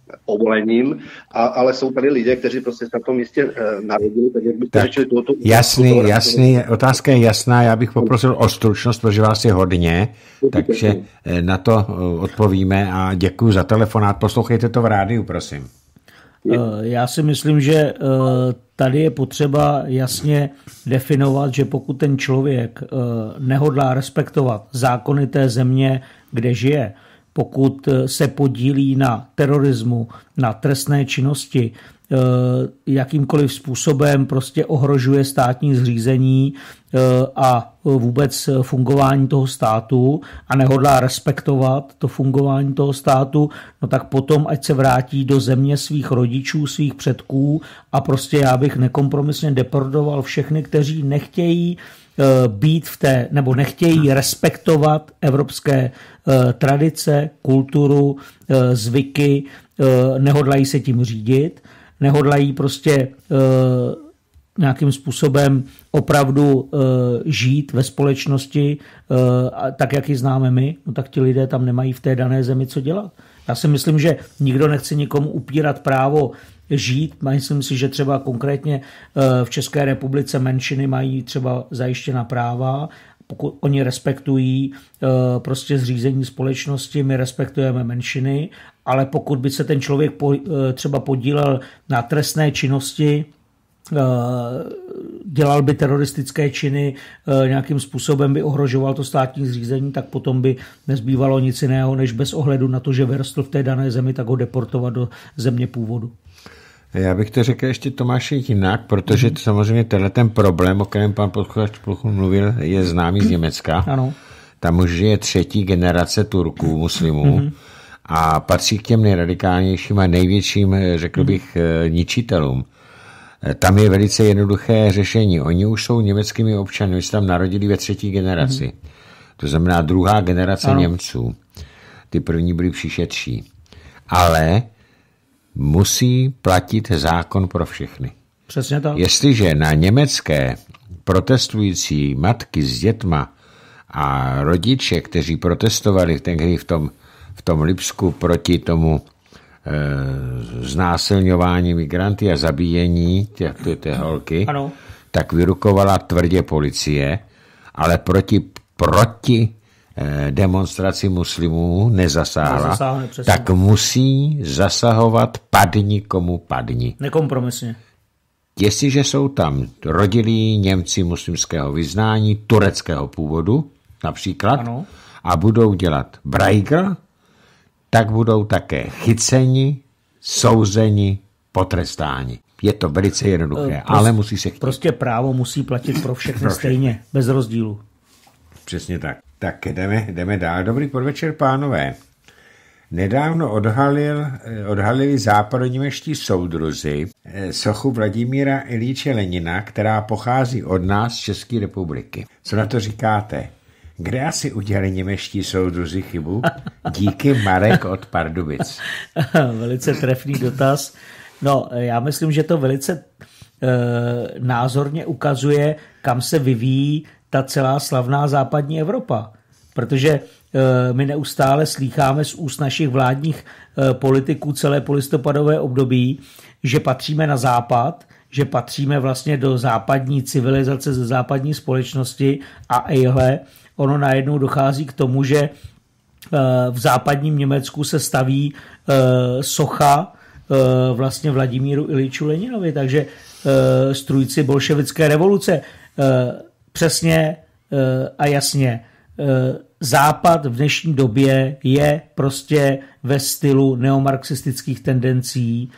povolením, a, ale jsou tady lidé, kteří prostě se na tom místě e, narodili, tak jak byste řečili tuto... Jasný, tuto, jasný, otázka je jasná, já bych poprosil o stručnost, protože vás je hodně, takže na to odpovíme a děkuji za telefonát, poslouchejte to v rádiu, prosím. Já si myslím, že tady je potřeba jasně definovat, že pokud ten člověk nehodlá respektovat zákony té země, kde žije, pokud se podílí na terorismu, na trestné činnosti, jakýmkoliv způsobem prostě ohrožuje státní zřízení a vůbec fungování toho státu a nehodlá respektovat to fungování toho státu, no tak potom ať se vrátí do země svých rodičů, svých předků a prostě já bych nekompromisně deportoval všechny, kteří nechtějí být v té, nebo nechtějí respektovat evropské tradice, kulturu, zvyky, nehodlají se tím řídit, nehodlají prostě nějakým způsobem opravdu žít ve společnosti tak, jak ji známe my, no tak ti lidé tam nemají v té dané zemi co dělat. Já si myslím, že nikdo nechce nikomu upírat právo žít. Myslím si, že třeba konkrétně v České republice menšiny mají třeba zajištěna práva, pokud oni respektují prostě zřízení společnosti, my respektujeme menšiny, ale pokud by se ten člověk třeba podílel na trestné činnosti, dělal by teroristické činy, nějakým způsobem by ohrožoval to státní zřízení, tak potom by nezbývalo nic jiného, než bez ohledu na to, že vyrostl v té dané zemi, tak ho deportovat do země původu. Já bych to řekl ještě Tomáši jinak, protože to samozřejmě tenhle ten problém, o kterém pan posluchač Pluchun mluvil, je známý z Německa. Ano. Tam už je třetí generace Turků, muslimů mm-hmm. a patří k těm nejradikálnějším a největším, řekl bych, ničitelům. Tam je velice jednoduché řešení. Oni už jsou německými občany, už se tam narodili ve třetí generaci. Mm-hmm. To znamená druhá generace ano. Němců. Ty první byli přišedší. Ale musí platit zákon pro všechny. Přesně tak. Jestliže na německé protestující matky s dětma a rodiče, kteří protestovali tehdy v tom, v tom Lipsku proti tomu e, znásilňování migranty a zabíjení těch, té, té holky, ano. tak vyrukovala tvrdě policie, ale proti, proti demonstraci muslimů nezasáhla, tak musí zasahovat padni komu padni. Nekompromisně. Jestliže jsou tam rodilí Němci muslimského vyznání, tureckého původu například, ano. a budou dělat brajgl, tak budou také chyceni, souzeni, potrestáni. Je to velice jednoduché, prostě, ale musí se chtít. Prostě právo musí platit pro všechny pro všechny. Stejně, bez rozdílu. Přesně tak. Tak jdeme, jdeme dál. Dobrý podvečer, pánové. Nedávno odhalil, odhalili západoněmečtí soudruzi sochu Vladimíra Iljiče Lenina, která pochází od nás z České republiky. Co na to říkáte? Kde asi udělali němečtí soudruzi chybu? Díky, Marek od Pardubic. Velice trefný dotaz. No, já myslím, že to velice e, názorně ukazuje, kam se vyvíjí ta celá slavná západní Evropa. Protože e, my neustále slýcháme z úst našich vládních e, politiků celé polistopadové období, že patříme na západ, že patříme vlastně do západní civilizace, ze západní společnosti a ejhle, ono najednou dochází k tomu, že e, v západním Německu se staví e, socha e, vlastně Vladimíru Iljiču Leninovi, takže e, strůjci bolševické revoluce. E, přesně a jasně, Západ v dnešní době je prostě ve stylu neomarxistických tendencí.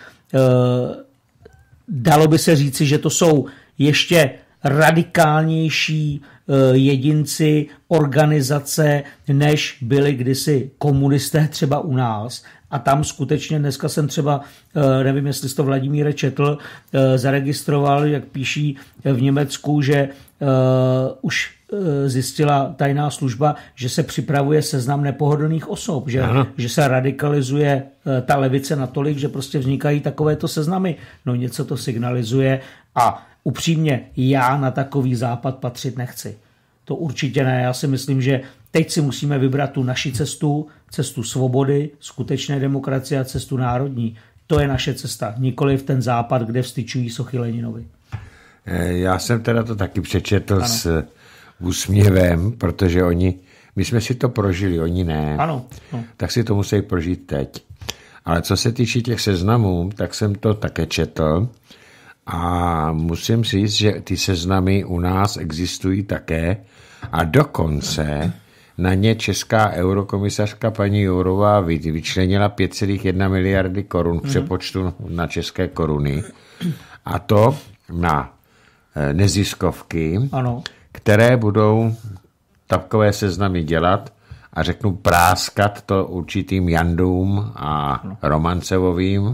Dalo by se říci, že to jsou ještě radikálnější jedinci, organizace, než byli kdysi komunisté třeba u nás. A tam skutečně dneska jsem třeba, nevím, jestli jsi to Vladimíre četl, zaregistroval, jak píší v Německu, že už zjistila tajná služba, že se připravuje seznam nepohodlných osob, že, že se radikalizuje ta levice natolik, že prostě vznikají takovéto seznamy. No něco to signalizuje a upřímně já na takový západ patřit nechci. to určitě ne. Já si myslím, že teď si musíme vybrat tu naši cestu, cestu svobody, skutečné demokracie a cestu národní. To je naše cesta, nikoliv ten západ, kde vstyčují sochy Leninovi. Já jsem teda to taky přečetl ano. s úsměvem, protože oni, my jsme si to prožili, oni ne. Ano. No. Tak si to musí prožít teď. Ale co se týče těch seznamů, tak jsem to také četl a musím říct, že ty seznamy u nás existují také a dokonce na ně česká eurokomisařka paní Jourová vyčlenila pět celá jedna miliardy korun v přepočtu na české koruny a to na neziskovky, ano. které budou takové seznamy dělat a řeknu práskat to určitým Jandům a Romancevovým.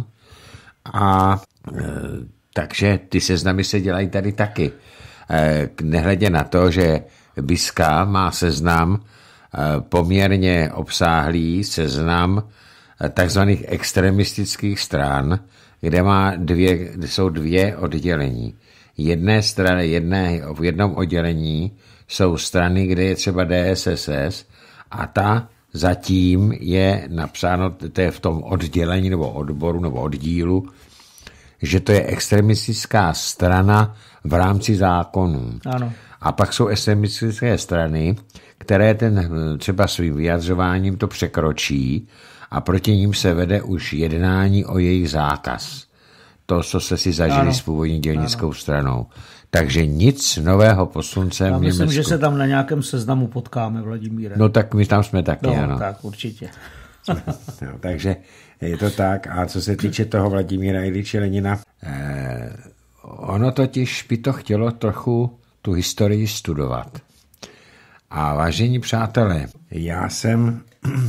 A e, takže ty seznamy se dělají tady taky. E, nehledě na to, že Biska má seznam e, poměrně obsáhlý seznam e, takzvaných extremistických stran, kde má dvě, kde jsou dvě oddělení. Jedné strany, jedné, v jednom oddělení jsou strany, kde je třeba D S S S a ta zatím je napsáno, to je v tom oddělení nebo odboru nebo oddílu, že to je extremistická strana v rámci zákonů. Ano. A pak jsou extremistické strany, které ten třeba svým vyjadřováním to překročí a proti ním se vede už jednání o jejich zákaz. To, co se si zažili ano. s původní dělnickou ano. stranou. Takže nic nového pod sluncem Já v myslím, Německu. že se tam na nějakém seznamu potkáme, Vladimíre. No tak my tam jsme taky, no, ano. tak určitě. No, takže je to tak. A co se týče toho Vladimíra Iljiče Lenina, eh, ono totiž by to chtělo trochu tu historii studovat. A vážení přátelé, já jsem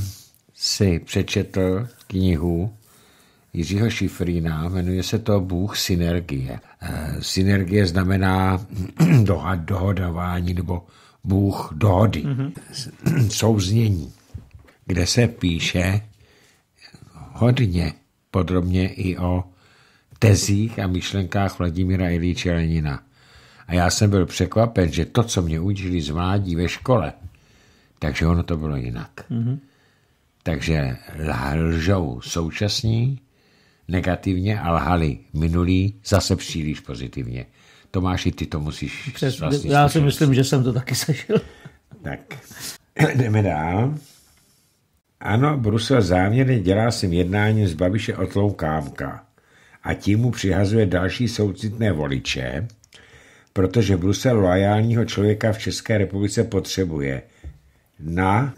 si přečetl knihu Jiřího Šifrína, jmenuje se to Bůh synergie. E, synergie znamená dohad, dohodování nebo Bůh dohody, mm-hmm. souznění, kde se píše hodně podrobně i o tezích a myšlenkách Vladimíra Iljiče Lenina. A já jsem byl překvapen, že to, co mě učili z mládí ve škole, takže ono to bylo jinak. Mm-hmm. Takže lžou současní, negativně a lhali minulý zase příliš pozitivně. Tomáši, ty to musíš Přes, vlastně Já si myslím, že jsem to taky zažil. Tak, jdeme dál. Ano, Brusel záměrně dělá svým jednáním z Babiše otloukámka a tím mu přihazuje další soucitné voliče, protože Brusel loajálního člověka v České republice potřebuje na...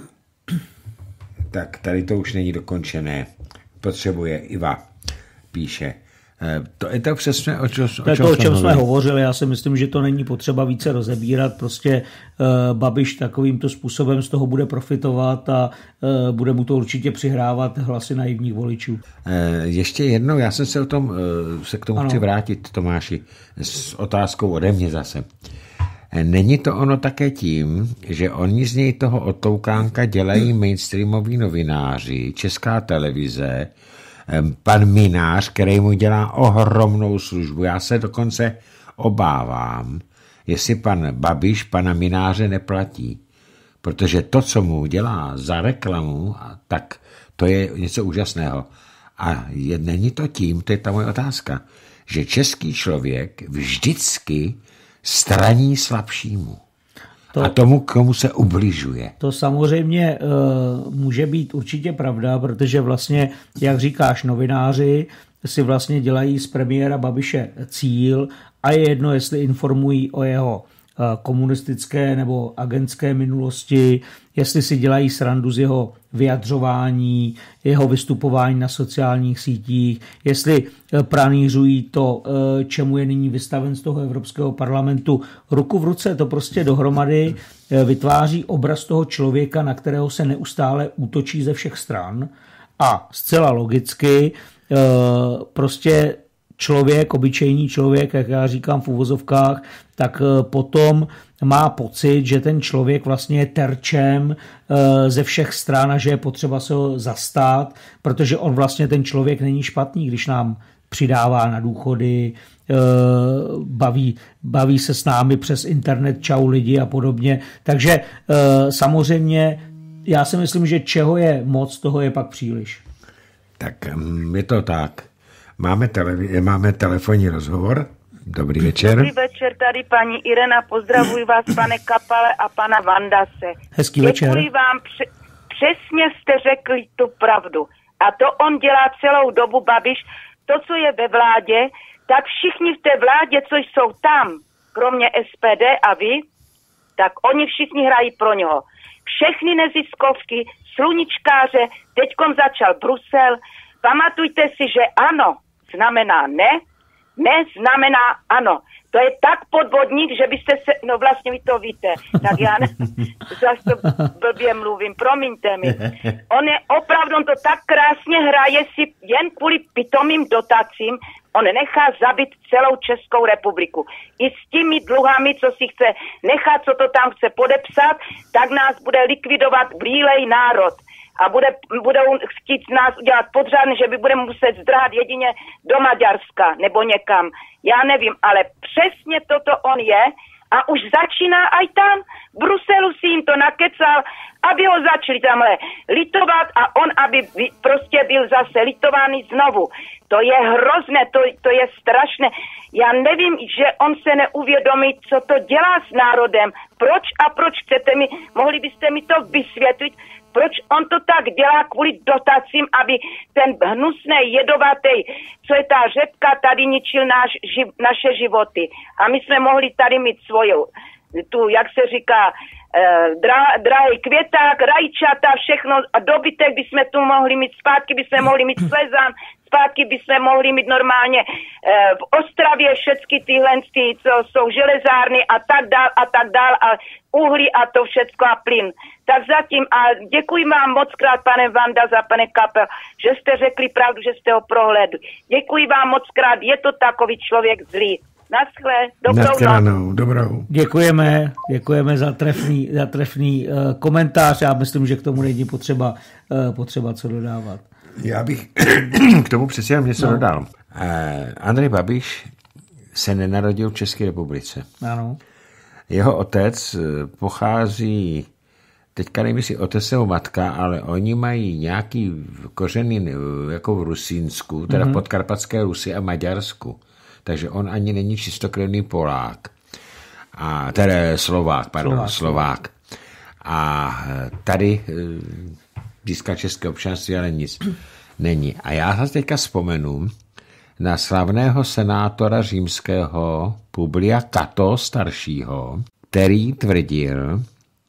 Tak, tady to už není dokončené. Potřebuje Iva, píše. To je to přesně, o, čo, o čem, to je to, o čem jsme hovořili. Já si myslím, že to není potřeba více rozebírat. Prostě uh, Babiš takovýmto způsobem z toho bude profitovat a uh, bude mu to určitě přihrávat hlasy naivních voličů. Uh, ještě jednou, já jsem se o tom, uh, se k tomu ano. chci vrátit, Tomáši, s otázkou ode mě zase. Není to ono také tím, že oni z něj toho otloukánka dělají mainstreamoví novináři, Česká televize, pan Minář, který mu dělá ohromnou službu. Já se dokonce obávám, jestli pan Babiš pana Mináře neplatí. Protože to, co mu dělá za reklamu, tak to je něco úžasného. A je, není to tím, to je ta moje otázka, že český člověk vždycky straní slabšímu. To, a tomu, komu se ubližuje. To samozřejmě uh, může být určitě pravda, protože vlastně, jak říkáš, novináři si vlastně dělají z premiéra Babiše cíl a je jedno, jestli informují o jeho uh, komunistické nebo agentské minulosti, jestli si dělají srandu z jeho vyjadřování, jeho vystupování na sociálních sítích, jestli pranířují to, čemu je nyní vystaven z toho Evropského parlamentu. Ruku v ruce to prostě dohromady vytváří obraz toho člověka, na kterého se neustále útočí ze všech stran a zcela logicky prostě člověk, obyčejný člověk, jak já říkám v uvozovkách, tak potom má pocit, že ten člověk vlastně je terčem ze všech stran a že je potřeba se ho zastát, protože on vlastně ten člověk není špatný, když nám přidává na důchody, baví, baví se s námi přes internet, čau lidi a podobně. Takže samozřejmě já si myslím, že čeho je moc, toho je pak příliš. Tak je to tak. Máme, tele, máme telefonní rozhovor. Dobrý večer. Dobrý večer, tady paní Irena, pozdravuji vás, pane Kapale a pana Vandase. Hezký večer. Děkuji vám, přesně jste řekli tu pravdu. A to on dělá celou dobu, Babiš. To, co je ve vládě, tak všichni v té vládě, co jsou tam, kromě S P D a vy, tak oni všichni hrají pro něho. Všechny neziskovky, sluníčkáře, teďkom začal Brusel. Pamatujte si, že ano znamená ne, ne znamená ano. To je tak podvodník, že byste se, no vlastně vy to víte, tak já ne, zase to blbě mluvím, promiňte mi. On je opravdu, on to tak krásně hraje si jen kvůli pitomým dotacím, on nechá zabít celou Českou republiku. I s těmi dluhami, co si chce nechat, co to tam chce podepsat, tak nás bude likvidovat brýlej národ. A bude, budou chtít nás udělat podřadný, že by budeme muset zdrát jedině do Maďarska nebo někam. Já nevím, ale přesně toto on je a už začíná aj tam. V Bruselu si jim to nakecal, aby ho začali tamhle litovat a on, aby prostě byl zase litovaný znovu. To je hrozné, to, to je strašné. Já nevím, že on se neuvědomí, co to dělá s národem. Proč a proč chcete mi, mohli byste mi to vysvětlit, proč on to tak dělá kvůli dotacím, aby ten hnusný, jedovatý, co je ta řepka, tady ničil náš, ži, naše životy. A my jsme mohli tady mít svoju, tu, jak se říká, eh, dra, drahý květák, rajčata, všechno a dobytek by jsme tu mohli mít, zpátky by jsme mohli mít slezan, zpátky by jsme mohli mít normálně eh, v Ostravě všechny tyhle, ty, co jsou železárny a tak dál a tak dál a uhlí a to všecko a plyn. Tak zatím a děkuji vám moc krát, pane Vanda, za pane Kapel, že jste řekli pravdu, že jste ho prohlédli. Děkuji vám moc krát, je to takový člověk zlý. Naschle, dobrou noc. Dobrou. Děkujeme, děkujeme za trefný, za trefný uh, komentář. Já myslím, že k tomu není potřeba, uh, potřeba co dodávat. Já bych k tomu přeci jenom něco no. dodal. Uh, Andrej Babiš se nenarodil v České republice. Ano. Jeho otec pochází, teďka nevím, jestli otec nebo matka, ale oni mají nějaký kořeny jako v Rusínsku, teda mm-hmm. v podkarpatské Rusi a Maďarsku. Takže on ani není čistokrevný Polák. A teda Slovák, pardon, Slovák. Slovák. A tady získá české občanství, ale nic není. A já se teďka vzpomenu na slavného senátora římského Publia Cato staršího, který tvrdil,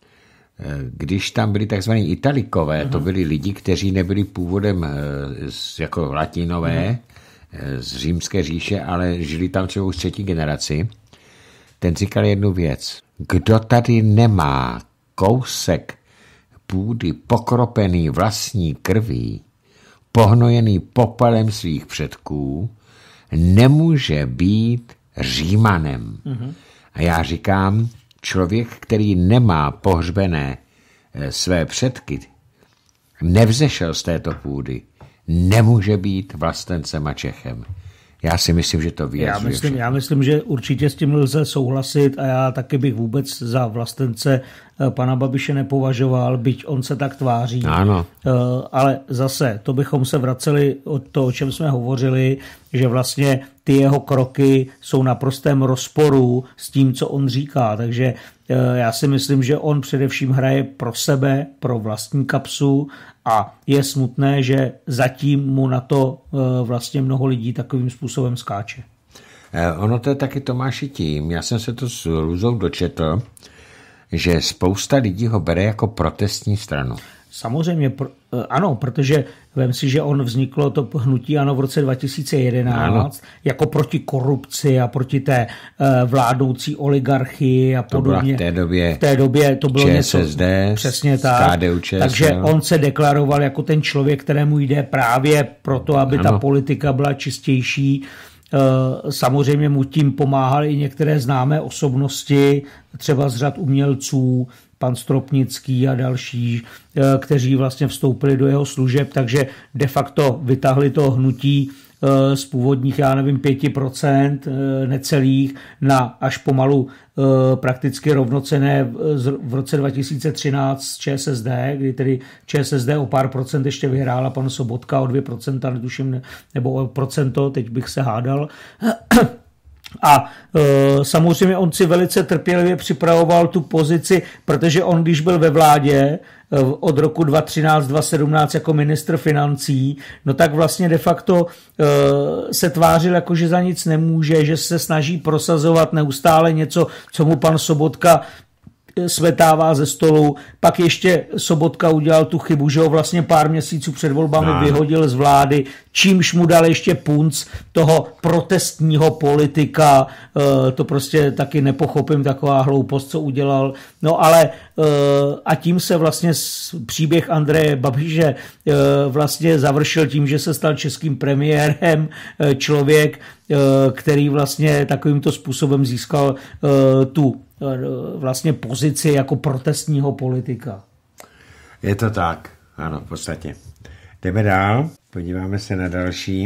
když tam byli takzvaní Italikové, uh-huh. to byli lidi, kteří nebyli původem jako latinové uh-huh. z římské říše, ale žili tam třeba už třetí generaci, ten říkal jednu věc. Kdo tady nemá kousek půdy pokropený vlastní krví, pohnojený popelem svých předků, nemůže být Římanem. Mm-hmm. A já říkám, člověk, který nemá pohřbené své předky, nevzešel z této půdy, nemůže být vlastencem a Čechem. Já si myslím, že to vyjadřuje. Já myslím, já myslím, že určitě s tím lze souhlasit a já taky bych vůbec za vlastence pana Babiše nepovažoval, byť on se tak tváří. Ano. Ale zase, to bychom se vraceli od toho, o čem jsme hovořili, že vlastně ty jeho kroky jsou na prostém rozporu s tím, co on říká. Takže já si myslím, že on především hraje pro sebe, pro vlastní kapsu a je smutné, že zatím mu na to vlastně mnoho lidí takovým způsobem skáče. Ono to je taky, Tomáši, tím. Já jsem se to s Luzou dočetl, že spousta lidí ho bere jako protestní stranu. Samozřejmě, ano, protože vem si, že on vzniklo to hnutí ANO v roce dva tisíce jedenáct ano. jako proti korupci a proti té vládnoucí oligarchii a podobně. To byla v té době, v té době to bylo ČSSD, něco, přesně tak. Takže on se deklaroval jako ten člověk, kterému jde právě proto, aby ano. ta politika byla čistější. Samozřejmě mu tím pomáhaly i některé známé osobnosti, třeba z řad umělců, pan Stropnický a další, kteří vlastně vstoupili do jeho služeb, takže de facto vytáhli to hnutí z původních, já nevím, pět procent necelých na až pomalu prakticky rovnocenné v roce dva tisíce třináct s ČSSD, kdy tedy ČSSD o pár procent ještě vyhrála pan Sobotka o dvě procenta, netuším, nebo o procento, teď bych se hádal. A e, samozřejmě on si velice trpělivě připravoval tu pozici, protože on, když byl ve vládě e, od roku dva tisíce třináct dva tisíce sedmnáct jako ministr financí, no tak vlastně de facto e, se tvářil jako, že za nic nemůže, že se snaží prosazovat neustále něco, co mu pan Sobotka smetává ze stolu. Pak ještě Sobotka udělal tu chybu, že ho vlastně pár měsíců před volbami no. vyhodil z vlády, čímž mu dal ještě punc toho protestního politika. To prostě taky nepochopím, taková hloupost, co udělal. No ale a tím se vlastně příběh Andreje Babiše vlastně završil tím, že se stal českým premiérem, člověk, který vlastně takovýmto způsobem získal tu vlastně pozici jako protestního politika. Je to tak, ano, v podstatě. Jdeme dál, podíváme se na další.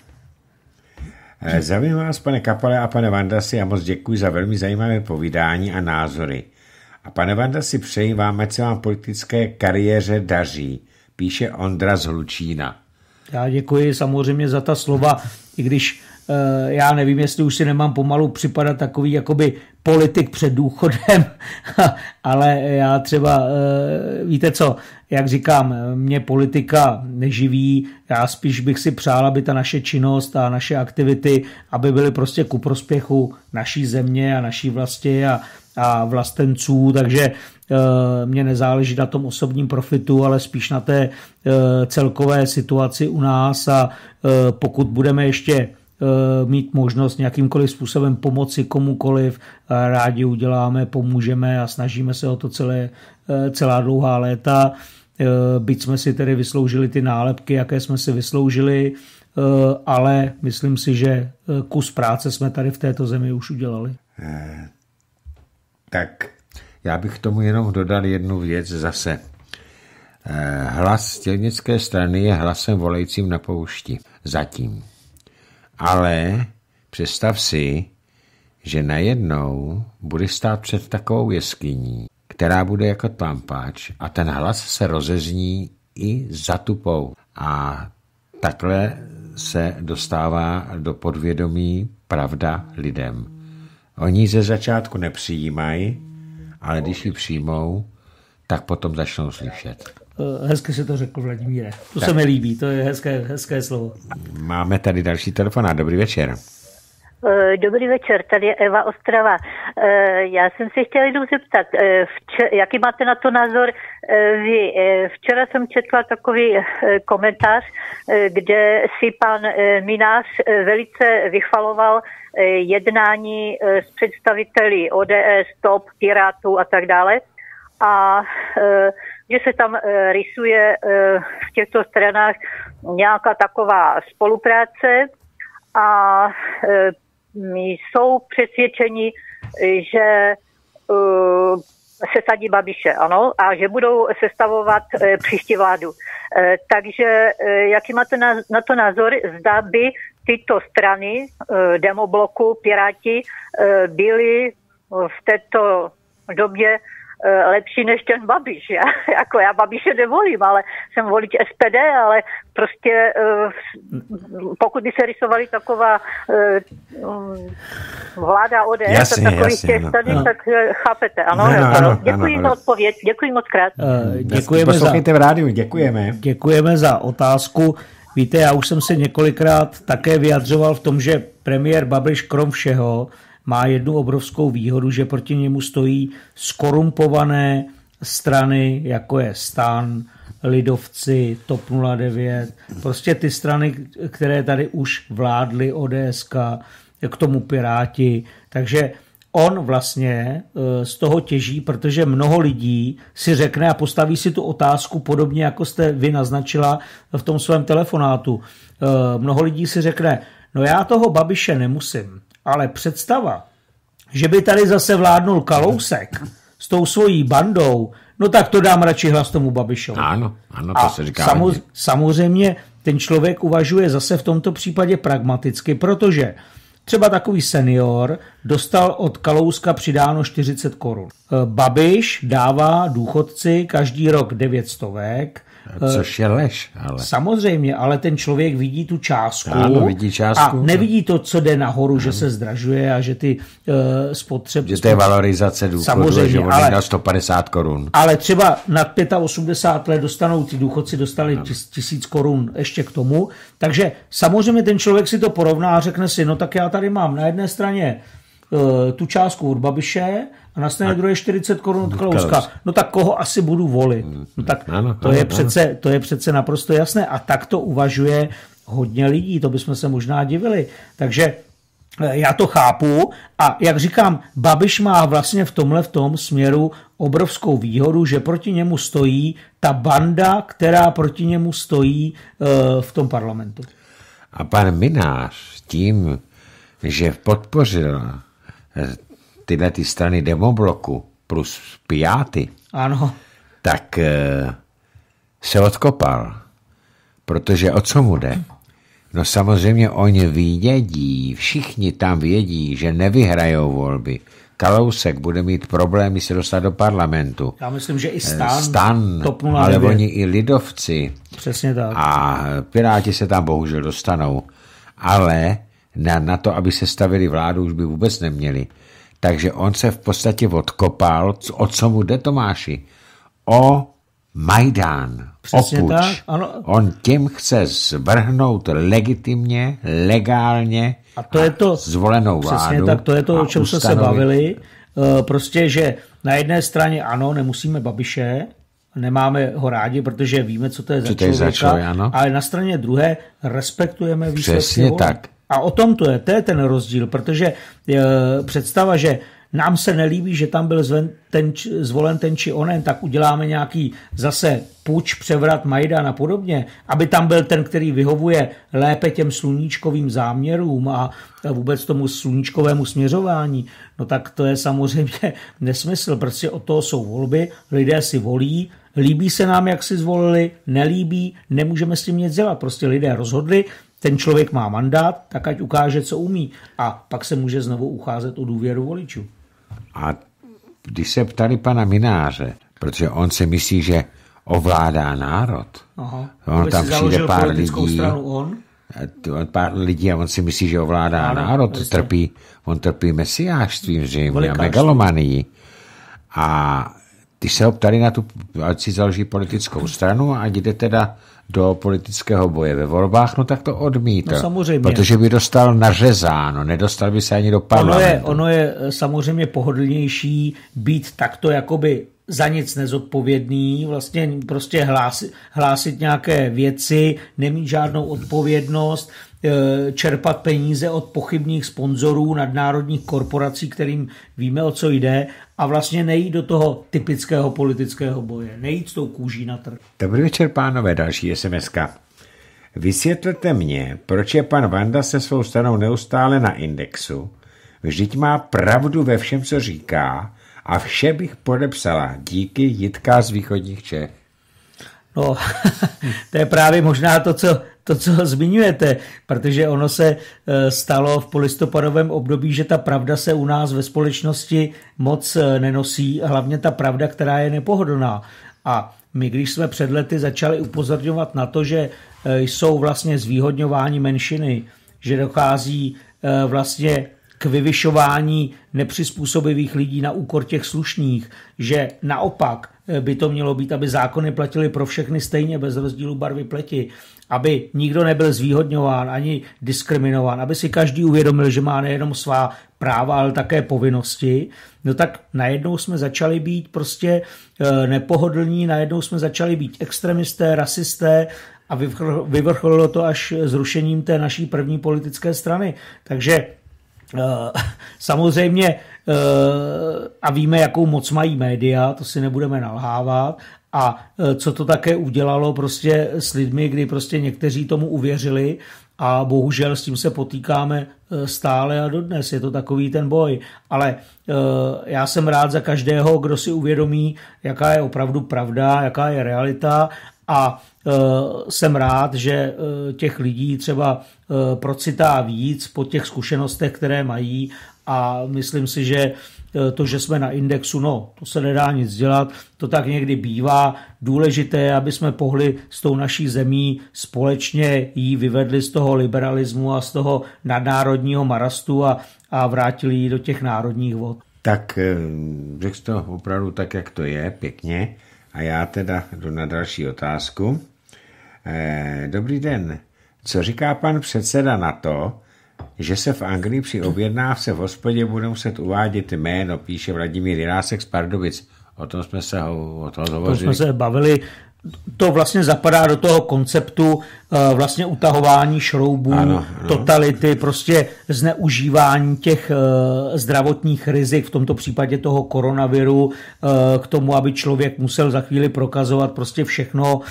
Zdravím vás, pane Kapale a pane Vandasi, a moc děkuji za velmi zajímavé povídání a názory. A pane Vandasi, přeji vám, ať se vám politické kariéře daří, píše Ondra z Hlučína. Já děkuji samozřejmě za ta slova, i když já nevím, jestli už si nemám pomalu připadat takový jakoby politik před důchodem, ale já třeba, víte co, jak říkám, mě politika neživí, já spíš bych si přál, aby ta naše činnost a naše aktivity, aby byly prostě ku prospěchu naší země a naší vlasti a, a vlastenců, takže mně nezáleží na tom osobním profitu, ale spíš na té celkové situaci u nás a pokud budeme ještě mít možnost nějakýmkoliv způsobem pomoci komukoliv, rádi uděláme, pomůžeme a snažíme se o to celé, celá dlouhá léta. Byť jsme si tedy vysloužili ty nálepky, jaké jsme si vysloužili, ale myslím si, že kus práce jsme tady v této zemi už udělali. Eh, tak já bych k tomu jenom dodal jednu věc zase. Eh, hlas dělnické strany je hlasem volajícím na poušti. Zatím. Ale představ si, že najednou budeš stát před takovou jeskyní, která bude jako tlampáč a ten hlas se rozezní i za tupou. A takhle se dostává do podvědomí pravda lidem. Oni ze začátku nepřijímají, ale když ji přijmou, tak potom začnou slyšet. Hezky si to řekl, Vladimíre. To tak. Se mi líbí, to je hezké, hezké slovo. Máme tady další telefonát. Dobrý večer. Dobrý večer, tady je Eva Ostrava. Já jsem se chtěla jenom zeptat, včer, jaký máte na to názor vy? Včera jsem četla takový komentář, kde si pan Minář velice vychvaloval jednání s představiteli O D S, T O P, Pirátů a tak dále. A že se tam rysuje v těchto stranách nějaká taková spolupráce a jsou přesvědčeni, že se sadí Babiše, ano, a že budou sestavovat příští vládu. Takže jaký máte na to názor, zda by tyto strany Demobloku, Piráti byly v této době lepší než ten Babiš. Já, jako já Babiše nevolím, ale jsem volič S P D, ale prostě pokud by se rysovaly taková vláda O D S jasně, a takových těch tady, no. Tak chápete. Ano, no, no, ano, děkuji ano, za odpověď, děkuji moc krát. Uh, děkujeme Poslouchejte za, v rádiu, děkujeme. Děkujeme za otázku. Víte, já už jsem se několikrát také vyjadřoval v tom, že premiér Babiš krom všeho má jednu obrovskou výhodu, že proti němu stojí skorumpované strany, jako je STAN, Lidovci, T O P nula devět, prostě ty strany, které tady už vládly, O D S ka, k tomu Piráti, takže on vlastně z toho těží, protože mnoho lidí si řekne a postaví si tu otázku podobně, jako jste vy naznačila v tom svém telefonátu. Mnoho lidí si řekne, no já toho Babiše nemusím, ale představa, že by tady zase vládnul Kalousek s tou svojí bandou, no tak to dám radši hlas tomu Babišovi. Ano, ano, to a se říká. Samoz, samozřejmě ten člověk uvažuje zase v tomto případě pragmaticky, protože třeba takový senior dostal od Kalouska přidáno čtyřicet korun. Babiš dává důchodci každý rok devět stovek. Což je lež, ale. Samozřejmě, ale ten člověk vidí tu částku, ano, vidí částku a nevidí to, co jde nahoru, ano. že se zdražuje a že ty uh, spotřeb... Že to je valorizace důchodu, že on ale, sto padesát korun. Ale třeba nad osmdesát pět let dostanou, ty důchodci dostali tis, tisíc korun ještě k tomu, takže samozřejmě ten člověk si to porovná a řekne si, no tak já tady mám na jedné straně uh, tu částku od Babiše a na straně druhé čtyřicet korun od Kalouska. No tak koho asi budu volit? No tak ano, to, ano, je přece, to je přece naprosto jasné. A tak to uvažuje hodně lidí, to bychom se možná divili. Takže já to chápu a jak říkám, Babiš má vlastně v tomhle v tom směru obrovskou výhodu, že proti němu stojí ta banda, která proti němu stojí v tom parlamentu. A pan Minář tím, že podpořil tyhle ty strany demobloku plus pijáty, ano. tak se odkopal. Protože o co mu jde? No samozřejmě oni vědí, všichni tam vědí, že nevyhrajou volby. Kalousek bude mít problémy se dostat do parlamentu. Já myslím, že i stan, stan ale oni i lidovci. Přesně tak. A Piráti se tam bohužel dostanou. Ale na, na to, aby se stavili vládu, už by vůbec neměli. Takže on se v podstatě odkopal. O co mu jde, Tomáši? O Majdán. Přesně o puč. Tak, ano. On tím chce zvrhnout legitimně, legálně a to je to, zvolenou vládu. Přesně tak, to je to, o čem jsme se bavili. Prostě, že na jedné straně ano, nemusíme Babiše, nemáme ho rádi, protože víme, co to je za člověka, za člověk, ale na straně druhé respektujeme výsledky. Přesně tak. A o tom to je, to je ten rozdíl, protože e, představa, že nám se nelíbí, že tam byl zvolen ten, zvolen ten či onen, tak uděláme nějaký zase puč, převrat, Majdan a podobně, aby tam byl ten, který vyhovuje lépe těm sluníčkovým záměrům a vůbec tomu sluníčkovému směřování, no tak to je samozřejmě nesmysl, prostě od toho jsou volby, lidé si volí, líbí se nám, jak si zvolili, nelíbí, nemůžeme s tím nic dělat, prostě lidé rozhodli, ten člověk má mandát, tak ať ukáže, co umí a pak se může znovu ucházet o důvěru voličů. A když se ptali pana Mináře, protože on si myslí, že ovládá národ. Aha. On tam přijde pár lidí, on? pár lidí a on si myslí, že ovládá ano, národ. Trpí, on trpí mesiášstvím zřejmě a megalomanii. A když se ho ptali na tu, ať si založí politickou stranu a jde teda do politického boje ve volbách, no tak to odmítl. No samozřejmě. Protože by dostal nařezáno, nedostal by se ani do parlamentu. Ono je, ono je samozřejmě pohodlnější být takto jakoby za nic nezodpovědný, vlastně prostě hlásit, hlásit nějaké věci, nemít žádnou odpovědnost, čerpat peníze od pochybných sponzorů nadnárodních korporací, kterým víme, o co jde, a vlastně nejít do toho typického politického boje, nejít s tou kůží na trh. Dobrý večer, pánové, další es em eska. Vysvětlete mě, proč je pan Vanda se svou stranou neustále na Indexu, vždyť má pravdu ve všem, co říká, a vše bych podepsala. Díky, Jitka z východních Čech. No, to je právě možná to, co, to, co zmiňujete, protože ono se stalo v polistopadovém období, že ta pravda se u nás ve společnosti moc nenosí, hlavně ta pravda, která je nepohodlná. A my, když jsme před lety začali upozorňovat na to, že jsou vlastně zvýhodňováni menšiny, že dochází vlastně k vyvyšování nepřizpůsobivých lidí na úkor těch slušných, že naopak by to mělo být, aby zákony platily pro všechny stejně, bez rozdílu barvy pleti, aby nikdo nebyl zvýhodňován ani diskriminován, aby si každý uvědomil, že má nejenom svá práva, ale také povinnosti, no tak najednou jsme začali být prostě nepohodlní, najednou jsme začali být extremisté, rasisté a vyvrcholilo to až zrušením té naší první politické strany. Takže samozřejmě a víme, jakou moc mají média, to si nebudeme nalhávat, a co to také udělalo prostě s lidmi, kdy prostě někteří tomu uvěřili a bohužel s tím se potýkáme stále a dodnes, je to takový ten boj, ale já jsem rád za každého, kdo si uvědomí, jaká je opravdu pravda, jaká je realita, a jsem rád, že těch lidí třeba procitá víc po těch zkušenostech, které mají, a myslím si, že to, že jsme na indexu, no, to se nedá nic dělat, to tak někdy bývá. Důležité je, aby jsme pohli s tou naší zemí společně, ji vyvedli z toho liberalismu a z toho nadnárodního marastu a, a vrátili ji do těch národních vod. Tak řekl jsi to opravdu tak, jak to je, pěkně. A já teda jdu na další otázku. Dobrý den. Co říká pan předseda na to, že se v Anglii při objednávce v hospodě bude muset uvádět jméno, píše Vladimír Jirásek z Pardubic. O tom jsme se o tom hovořili. To jsme se bavili. To vlastně zapadá do toho konceptu vlastně utahování šroubů, ano, ano. totality, prostě zneužívání těch zdravotních rizik, v tomto případě toho koronaviru, k tomu, aby člověk musel za chvíli prokazovat prostě všechno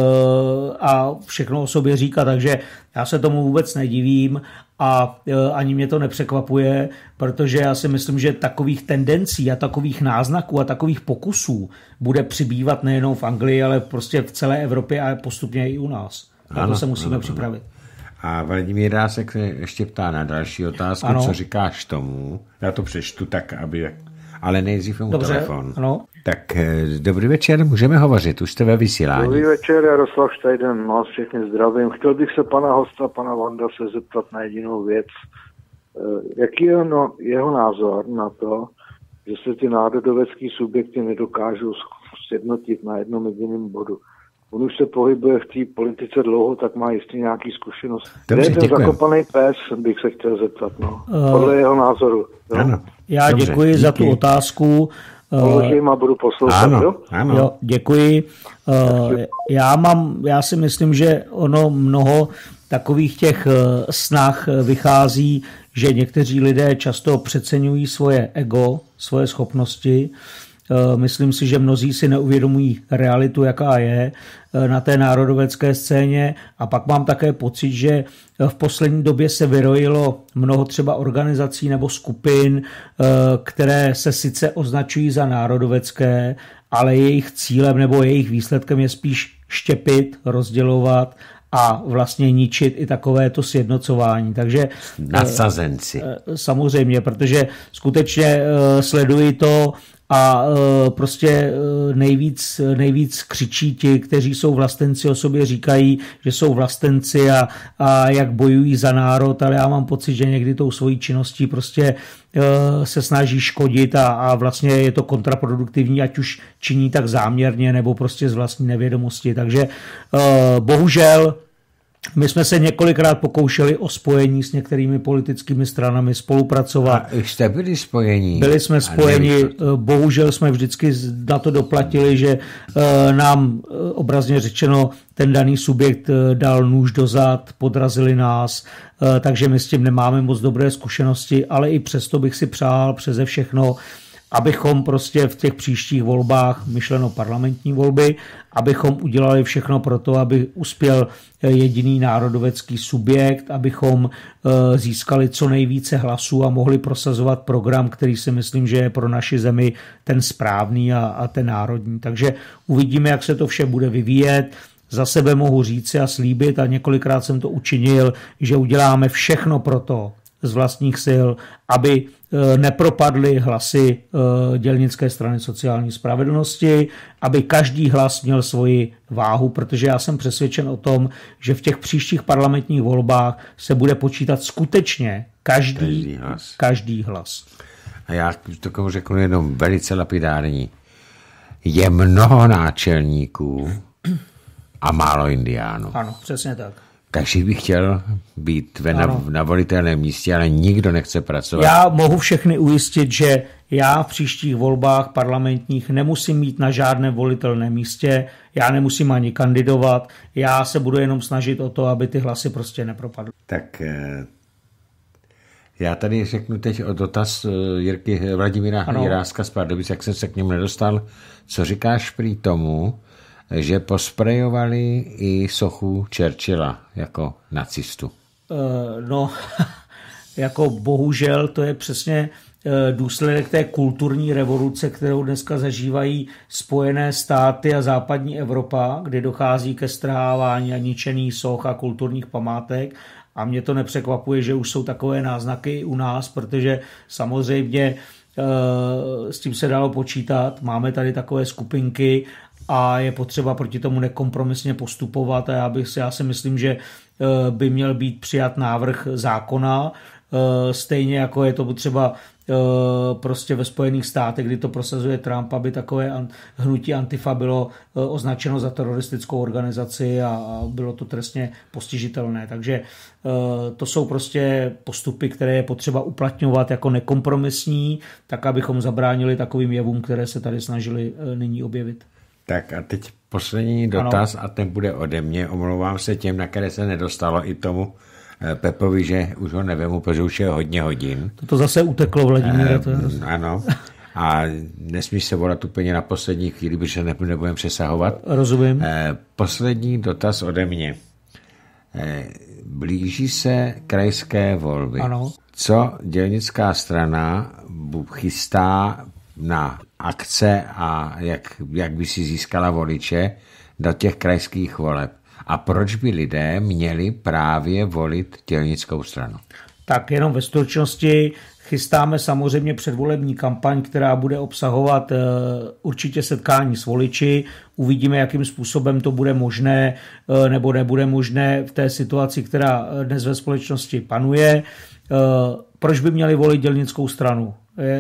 a všechno o sobě říkat. Takže já se tomu vůbec nedivím a ani mě to nepřekvapuje, protože já si myslím, že takových tendencí a takových náznaků a takových pokusů bude přibývat nejenom v Anglii, ale prostě v celé Evropě a postupně i u nás. Na to se musíme ano, připravit. A Vladimír Rásek se ještě ptá na další otázku, ano. Co říkáš tomu? Já to přečtu tak, aby... Ale nejdřív mu telefon. Ano. Tak dobrý večer, můžeme hovořit, už jste ve vysílání. Dobrý večer, Jaroslav Štajden, vás všechny zdravím. Chtěl bych se pana hosta, pana Vanda, se zeptat na jedinou věc. Jaký je no, jeho názor na to, že se ty národovecký subjekty nedokážou sjednotit na jednom jediném bodu? On už se pohybuje v té politice dlouho, tak má jistě nějaký zkušenost. Dobře, kde je ten zakopaný pes, bych se chtěl zeptat, no. Podle jeho názoru. No? Ano. Já Dobře, děkuji díky za tu otázku. Položím a budu poslouchat, ano, jo? Ano. Jo, děkuji. Já, mám, já si myslím, že ono mnoho takových těch snah vychází, že někteří lidé často přeceňují svoje ego, svoje schopnosti. Myslím si, že mnozí si neuvědomují realitu, jaká je na té národovecké scéně, a pak mám také pocit, že v poslední době se vyrojilo mnoho třeba organizací nebo skupin, které se sice označují za národovecké, ale jejich cílem nebo jejich výsledkem je spíš štěpit, rozdělovat a vlastně ničit i takovéto sjednocování. Takže nasazenci. Samozřejmě, protože skutečně sleduji to a prostě nejvíc, nejvíc křičí ti, kteří jsou vlastenci, o sobě říkají, že jsou vlastenci a, a jak bojují za národ, ale já mám pocit, že někdy tou svojí činností prostě se snaží škodit a, a vlastně je to kontraproduktivní, ať už činí tak záměrně nebo prostě z vlastní nevědomosti. Takže bohužel my jsme se několikrát pokoušeli o spojení s některými politickými stranami, spolupracovat. A už jste byli spojení? Byli jsme spojeni, bohužel jsme vždycky na to doplatili, že nám obrazně řečeno ten daný subjekt dal nůž do zad, podrazili nás, takže my s tím nemáme moc dobré zkušenosti, ale i přesto bych si přál přeze všechno, abychom prostě v těch příštích volbách, myšleno parlamentní volby, abychom udělali všechno pro to, aby uspěl jediný národovecký subjekt, abychom získali co nejvíce hlasů a mohli prosazovat program, který si myslím, že je pro naši zemi ten správný a, a ten národní. Takže uvidíme, jak se to vše bude vyvíjet. Za sebe mohu říci a slíbit, a několikrát jsem to učinil, že uděláme všechno pro to z vlastních sil, aby nepropadly hlasy dělnické strany sociální spravedlnosti, aby každý hlas měl svoji váhu, protože já jsem přesvědčen o tom, že v těch příštích parlamentních volbách se bude počítat skutečně každý, každý hlas. Každý hlas. A já to řeknu jenom velice lapidární. Je mnoho náčelníků a málo indiánů. Ano, přesně tak. Každý by chtěl být ve na, na volitelném místě, ale nikdo nechce pracovat. Já mohu všechny ujistit, že já v příštích volbách parlamentních nemusím mít na žádném volitelném místě, já nemusím ani kandidovat, já se budu jenom snažit o to, aby ty hlasy prostě nepropadly. Tak já tady řeknu teď o dotaz Jirky Vladimíra Jiráska z Pardubic, jak jsem se k němu nedostal. Co říkáš prý tomu, že posprejovali i sochu Churchilla jako nacistu? Uh, no, jako bohužel to je přesně důsledek té kulturní revoluce, kterou dneska zažívají Spojené státy a západní Evropa, kde dochází ke strhávání a ničení soch a kulturních památek. A mě to nepřekvapuje, že už jsou takové náznaky i u nás, protože samozřejmě s tím se dalo počítat. Máme tady takové skupinky a je potřeba proti tomu nekompromisně postupovat a já, bych, já si myslím, že by měl být přijat návrh zákona, stejně jako je to třeba prostě ve Spojených státech, kdy to prosazuje Trump, aby takové hnutí Antifa bylo označeno za teroristickou organizaci a bylo to trestně postižitelné. Takže to jsou prostě postupy, které je potřeba uplatňovat jako nekompromisní, tak abychom zabránili takovým jevům, které se tady snažili nyní objevit. Tak a teď poslední dotaz, ano. A ten bude ode mě. Omlouvám se těm, na které se nedostalo, i tomu Pepovi, že už ho nevemu, protože už je hodně hodin. To zase uteklo, Vladimíre. Eh, ano. A nesmíš se volat úplně na poslední chvíli, protože nebudeme přesahovat. Rozumím. Eh, poslední dotaz ode mě. Eh, blíží se krajské volby. Ano. Co dělnická strana chystá na akce a jak, jak by si získala voliče do těch krajských voleb? A proč by lidé měli právě volit dělnickou stranu? Tak jenom ve stručnosti chystáme samozřejmě předvolební kampaň, která bude obsahovat určitě setkání s voliči. Uvidíme, jakým způsobem to bude možné nebo nebude možné v té situaci, která dnes ve společnosti panuje. Proč by měli volit dělnickou stranu?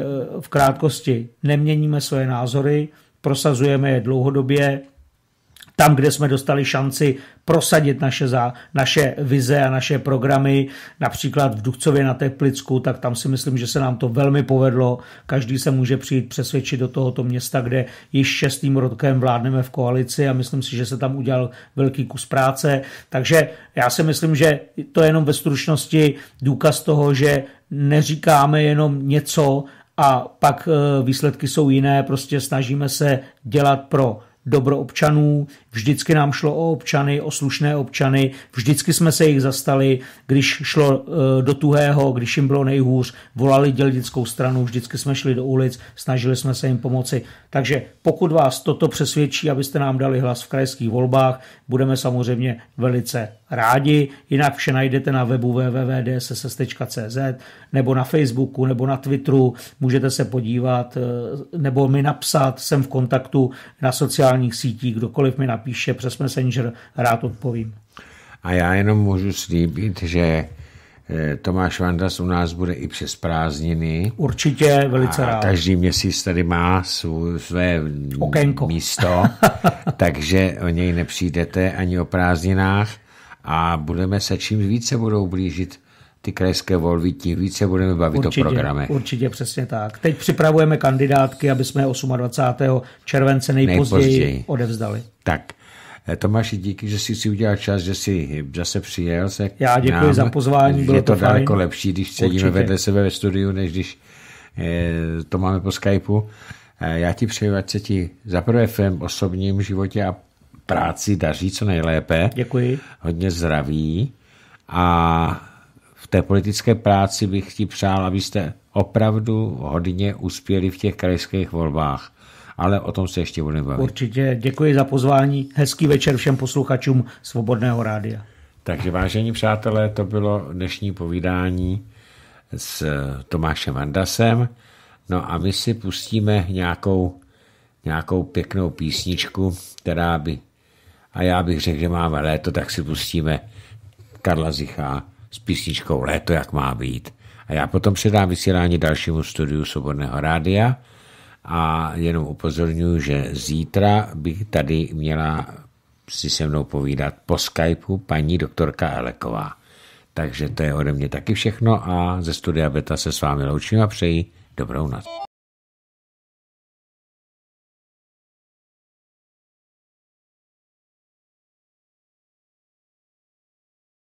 V krátkosti neměníme své názory, prosazujeme je dlouhodobě. Tam, kde jsme dostali šanci prosadit naše, za, naše vize a naše programy, například v Duchcově na Teplicku, tak tam si myslím, že se nám to velmi povedlo. Každý se může přijít přesvědčit do tohoto města, kde již šestým rokem vládneme v koalici a myslím si, že se tam udělal velký kus práce. Takže já si myslím, že to je jenom ve stručnosti důkaz toho, že neříkáme jenom něco a pak výsledky jsou jiné, prostě snažíme se dělat pro dobro občanů, vždycky nám šlo o občany, o slušné občany, vždycky jsme se jich zastali, když šlo do tuhého, když jim bylo nejhůř, volali dělnickou stranu, vždycky jsme šli do ulic, snažili jsme se jim pomoci. Takže pokud vás toto přesvědčí, abyste nám dali hlas v krajských volbách, budeme samozřejmě velice rádi. Jinak vše najdete na webu w w w tečka d s s tečka c z nebo na Facebooku, nebo na Twitteru, můžete se podívat, nebo mi napsat, jsem v kontaktu na sociálních sítích, kdokoliv mi napíše přes Messenger, rád odpovím. A já jenom můžu slíbit, že Tomáš Vandas u nás bude i přes prázdniny. Určitě, velice rád. Každý měsíc tady má svů, své Okénko. místo, takže o něj nepřijdete ani o prázdninách a budeme se čím více budou blížit ty krajské volby, tím více budeme bavit určitě, o programech. Určitě, přesně tak. Teď připravujeme kandidátky, aby jsme dvacátého osmého července nejpozději, nejpozději odevzdali. Tak, Tomáši, díky, že jsi si udělal čas, že jsi zase přijel se. Já děkuji nám. za pozvání, bylo Je to, to daleko fajn. lepší, když sedíme vedle sebe ve studiu, než když eh, to máme po Skypeu. Eh, já ti přeju, ať se ti zaprvé v tvém osobním životě a práci daří co nejlépe. Děkuji. Hodně zdraví a v té politické práci bych ti přál, abyste opravdu hodně uspěli v těch krajských volbách. Ale o tom se ještě budeme bavit. Určitě. Děkuji za pozvání. Hezký večer všem posluchačům Svobodného rádia. Takže vážení přátelé, to bylo dnešní povídání s Tomášem Vandasem. No a my si pustíme nějakou, nějakou pěknou písničku, která by, a já bych řekl, že máme léto, tak si pustíme Karla Zicha s písničkou Léto, jak má být. A já potom předám vysílání dalšímu studiu Svobodného rádia a jenom upozorňuji, že zítra bych tady měla si se mnou povídat po Skypeu paní doktorka Eleková. Takže to je ode mě taky všechno a ze studia Beta se s vámi loučím a přeji dobrou noc.